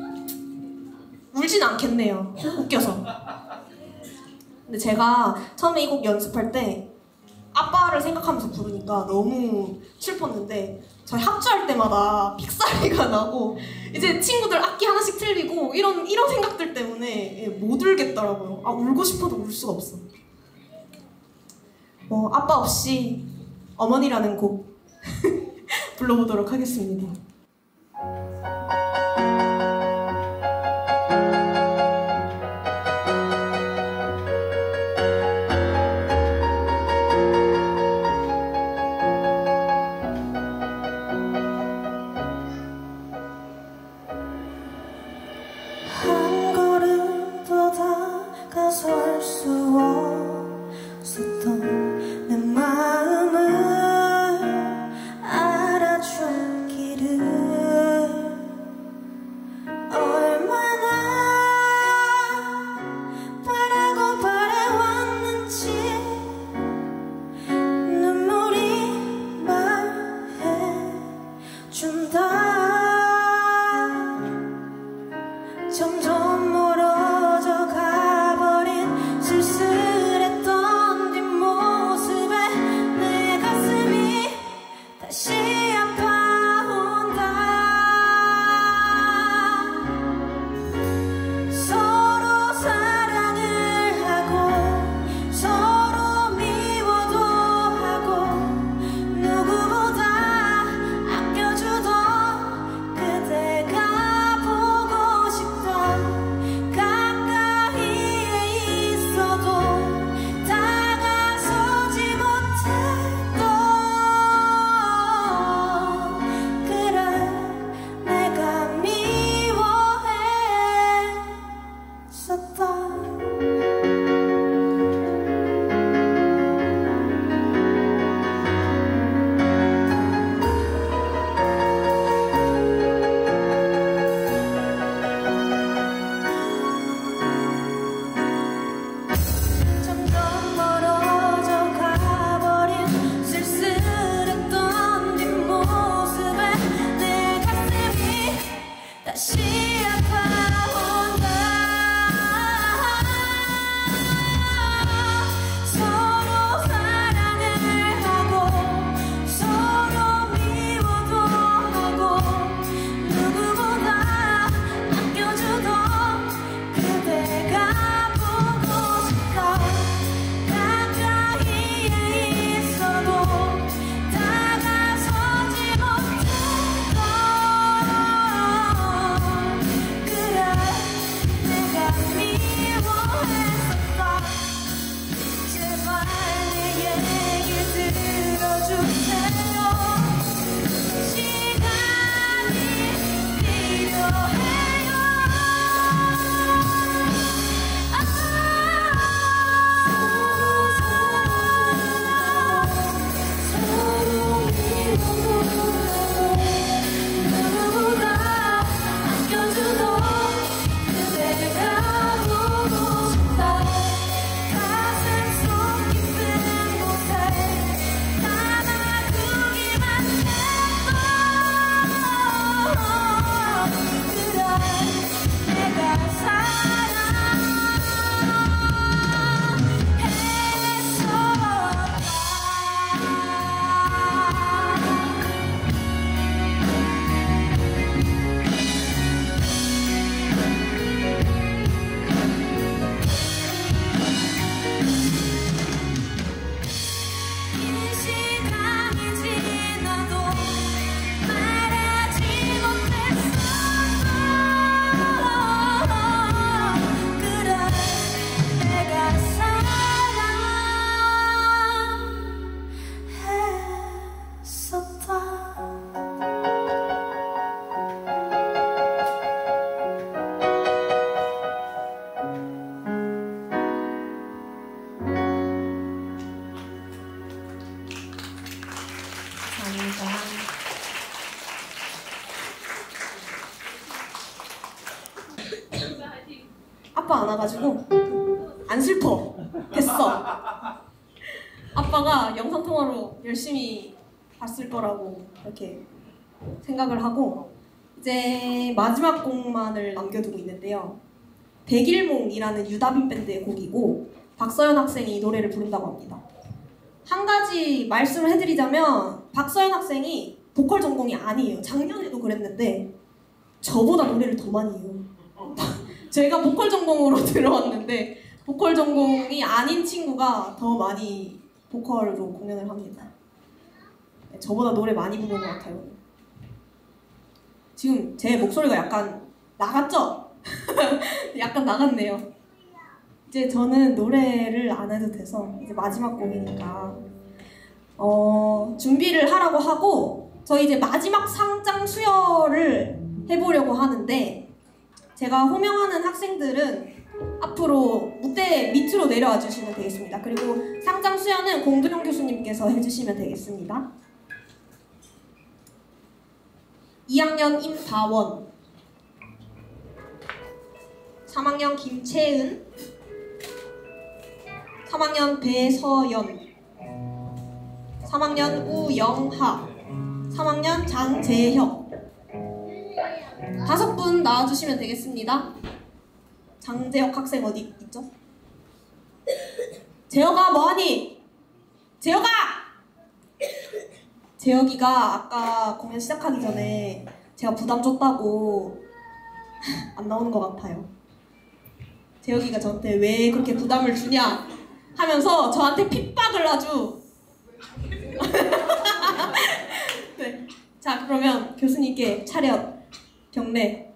울진 않겠네요. 웃겨서. 근데 제가 처음에 이 곡 연습할 때 아빠를 생각하면서 부르니까 너무 슬펐는데 저희 합주할 때마다 픽사리가 나고 이제 친구들 악기 하나씩 틀리고 이런 이런 생각들 때문에 못 울겠더라고요. 아 울고 싶어도 울 수가 없어. 뭐 아빠 없이 어머니라는 곡 불러보도록 하겠습니다. 한 걸음 더 다가설 수 없었던 내 마음을 알아주기를 많아가지고 안 슬퍼. 됐어. 아빠가 영상통화로 열심히 봤을 거라고 이렇게 생각을 하고 이제 마지막 곡만을 남겨두고 있는데요. 백일몽이라는 유다빈 밴드의 곡이고 박서연 학생이 이 노래를 부른다고 합니다. 한 가지 말씀을 해드리자면 박서연 학생이 보컬 전공이 아니에요. 작년에도 그랬는데 저보다 노래를 더 많이 해요. 제가 보컬 전공으로 들어왔는데 보컬 전공이 아닌 친구가 더 많이 보컬로 공연을 합니다. 저보다 노래 많이 부르는 것 같아요. 지금 제 목소리가 약간 나갔죠? 약간 나갔네요. 이제 저는 노래를 안 해도 돼서 이제 마지막 곡이니까 어, 준비를 하라고 하고 저희 이제 마지막 상장 수여를 해보려고 하는데 제가 호명하는 학생들은 앞으로 무대 밑으로 내려와 주시면 되겠습니다. 그리고 상장 수여는 공두령 교수님께서 해주시면 되겠습니다. 이 학년 임다원, 삼 학년 김채은, 삼 학년 배서연, 삼 학년 우영하, 삼 학년 장재혁. 다섯 분 나와주시면 되겠습니다. 장재혁 학생 어디 있죠? 재혁아 뭐하니? 재혁아! 재혁이가 아까 공연 시작하기 전에 제가 부담 줬다고 안 나오는 것 같아요. 재혁이가 저한테 왜 그렇게 부담을 주냐 하면서 저한테 핍박을 아주 네. 자 그러면 교수님께 차렷 경례.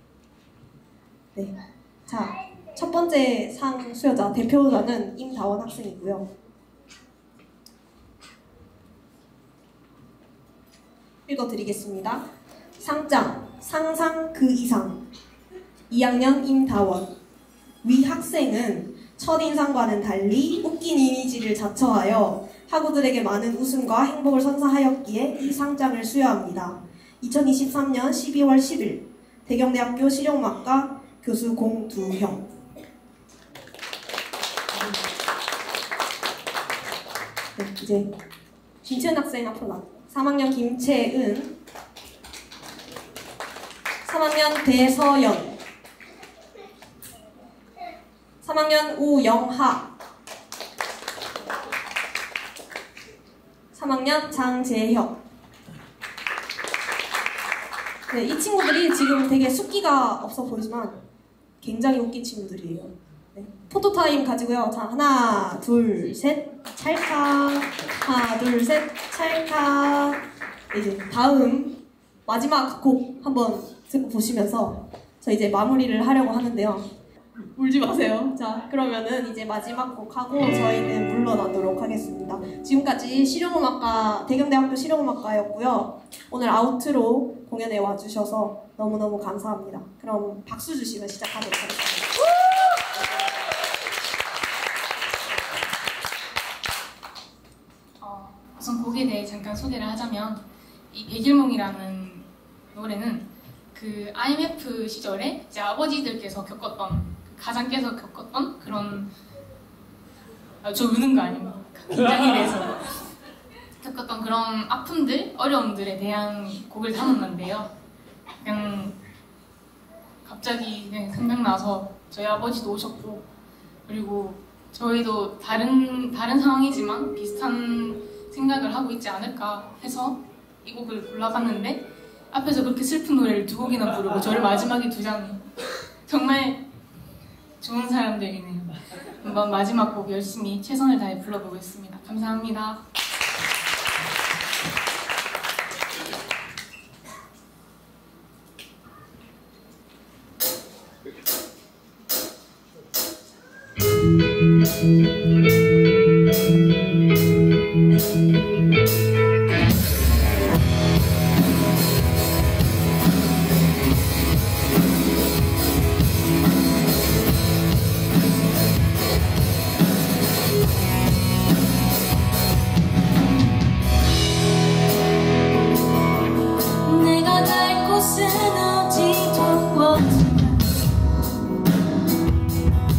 네. 자, 첫 번째 상 수여자 대표자는 임다원 학생이고요. 읽어드리겠습니다. 상장, 상상 그 이상. 이 학년 임다원. 위 학생은 첫인상과는 달리 웃긴 이미지를 자처하여 학우들에게 많은 웃음과 행복을 선사하였기에 이 상장을 수여합니다. 이천이십삼 년 십이월 십일 대경대학교 실용음악과 교수 공두형. 네, 이제 김채은 학생 앞으로 나와. 삼 학년 김채은, 삼 학년 배서연, 삼 학년 우영하, 삼 학년 장재혁. 네, 이 친구들이 지금 되게 숫기가 없어 보이지만 굉장히 웃긴 친구들이에요. 네, 포토타임 가지고요. 자, 하나, 둘, 셋, 찰칵. 하나, 둘, 셋, 찰칵. 이제 다음 마지막 곡 한번 듣고 보시면서 저 이제 마무리를 하려고 하는데요. 울지 마세요. 자, 그러면은 이제 마지막 곡 하고 저희는 물러나도록 하겠습니다. 지금까지 실용음악과, 대경대학교 실용음악과였고요. 오늘 아우트로 공연에 와주셔서 너무너무 감사합니다. 그럼 박수 주시면 시작하도록 하겠습니다. 어, 우선 곡에 대해 잠깐 소개를 하자면 이 백일몽이라는 노래는 그 아이엠에프 시절에 이제 아버지들께서 겪었던, 가장께서 겪었던 그런, 아, 저 우는 거 아닙니다. 긴장에 대해서 겪었던 그런 아픔들, 어려움들에 대한 곡을 담았는데요. 그냥 갑자기 그냥 생각나서 저희 아버지도 오셨고, 그리고 저희도 다른 다른 상황이지만 비슷한 생각을 하고 있지 않을까 해서 이 곡을 골라봤는데, 앞에서 그렇게 슬픈 노래를 두 곡이나 부르고 저를 마지막에 두자니 정말 좋은 사람들이네요. 한번 마지막 곡 열심히 최선을 다해 불러보겠습니다. 감사합니다. 내가 갈 곳은 어디도 없지만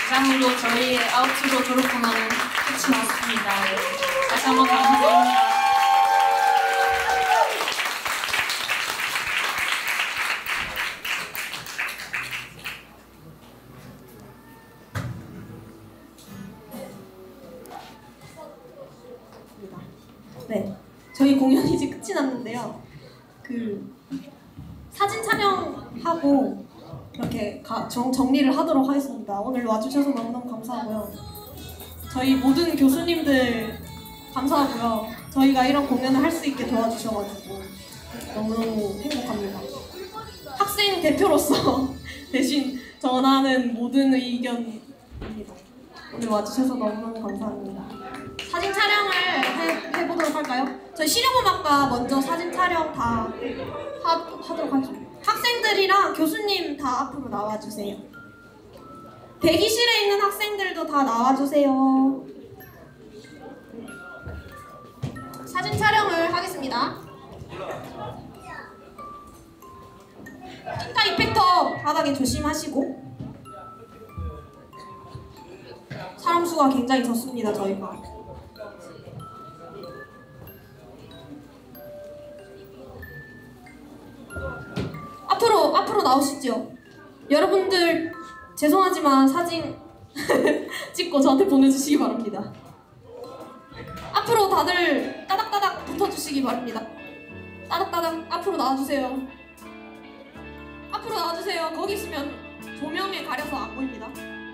이상으로 저희의 아우트로 졸업 공연은 끝이 났습니다. 다시 한번 감사드립니다. 네, 저희 공연이 이제 끝이 났는데요. 그 사진 촬영하고 이렇게 가, 정, 정리를 하도록 하겠습니다. 오늘 와주셔서 너무너무 감사하고요. 저희 모든 교수님들 감사하고요. 저희가 이런 공연을 할 수 있게 도와주셔가지고 너무너무 행복합니다. 학생 대표로서 대신 전하는 모든 의견입니다. 오늘 와주셔서 너무너무 감사합니다. 사진 촬영을 해, 해보도록 할까요? 저희 실용음악과 먼저 사진 촬영 다 하, 하도록 하겠습니다. 학생들이랑 교수님 다 앞으로 나와주세요. 대기실에 있는 학생들도 다 나와주세요. 사진 촬영을 하겠습니다. 틴타 이펙터 바닥에 조심하시고. 사람 수가 굉장히 적습니다, 저희가. 앞으로, 앞으로 나오시죠. 여러분들, 죄송하지만 사진 찍고 저한테 보내주시기 바랍니다. 앞으로 다들 따닥따닥 붙어주시기 바랍니다. 따닥따닥 앞으로 나와주세요. 앞으로 나와주세요. 거기 있으면 조명에 가려서 안 보입니다.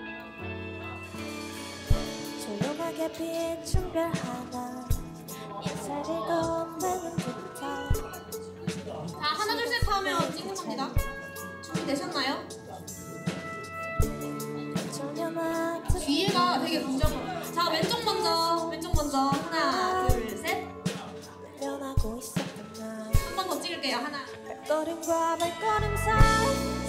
조용하게 비엔 충별 하나 인사를 건네는 듯한. 자, 하나 둘 셋 하면 찍는 겁니다. 준비되셨나요? 뒤에가 되게 복잡해요. 자, 왼쪽 먼저, 왼쪽 먼저. 하나, 둘, 셋. 한 번 더 찍을게요. 하나. 발걸음과 발걸음 사이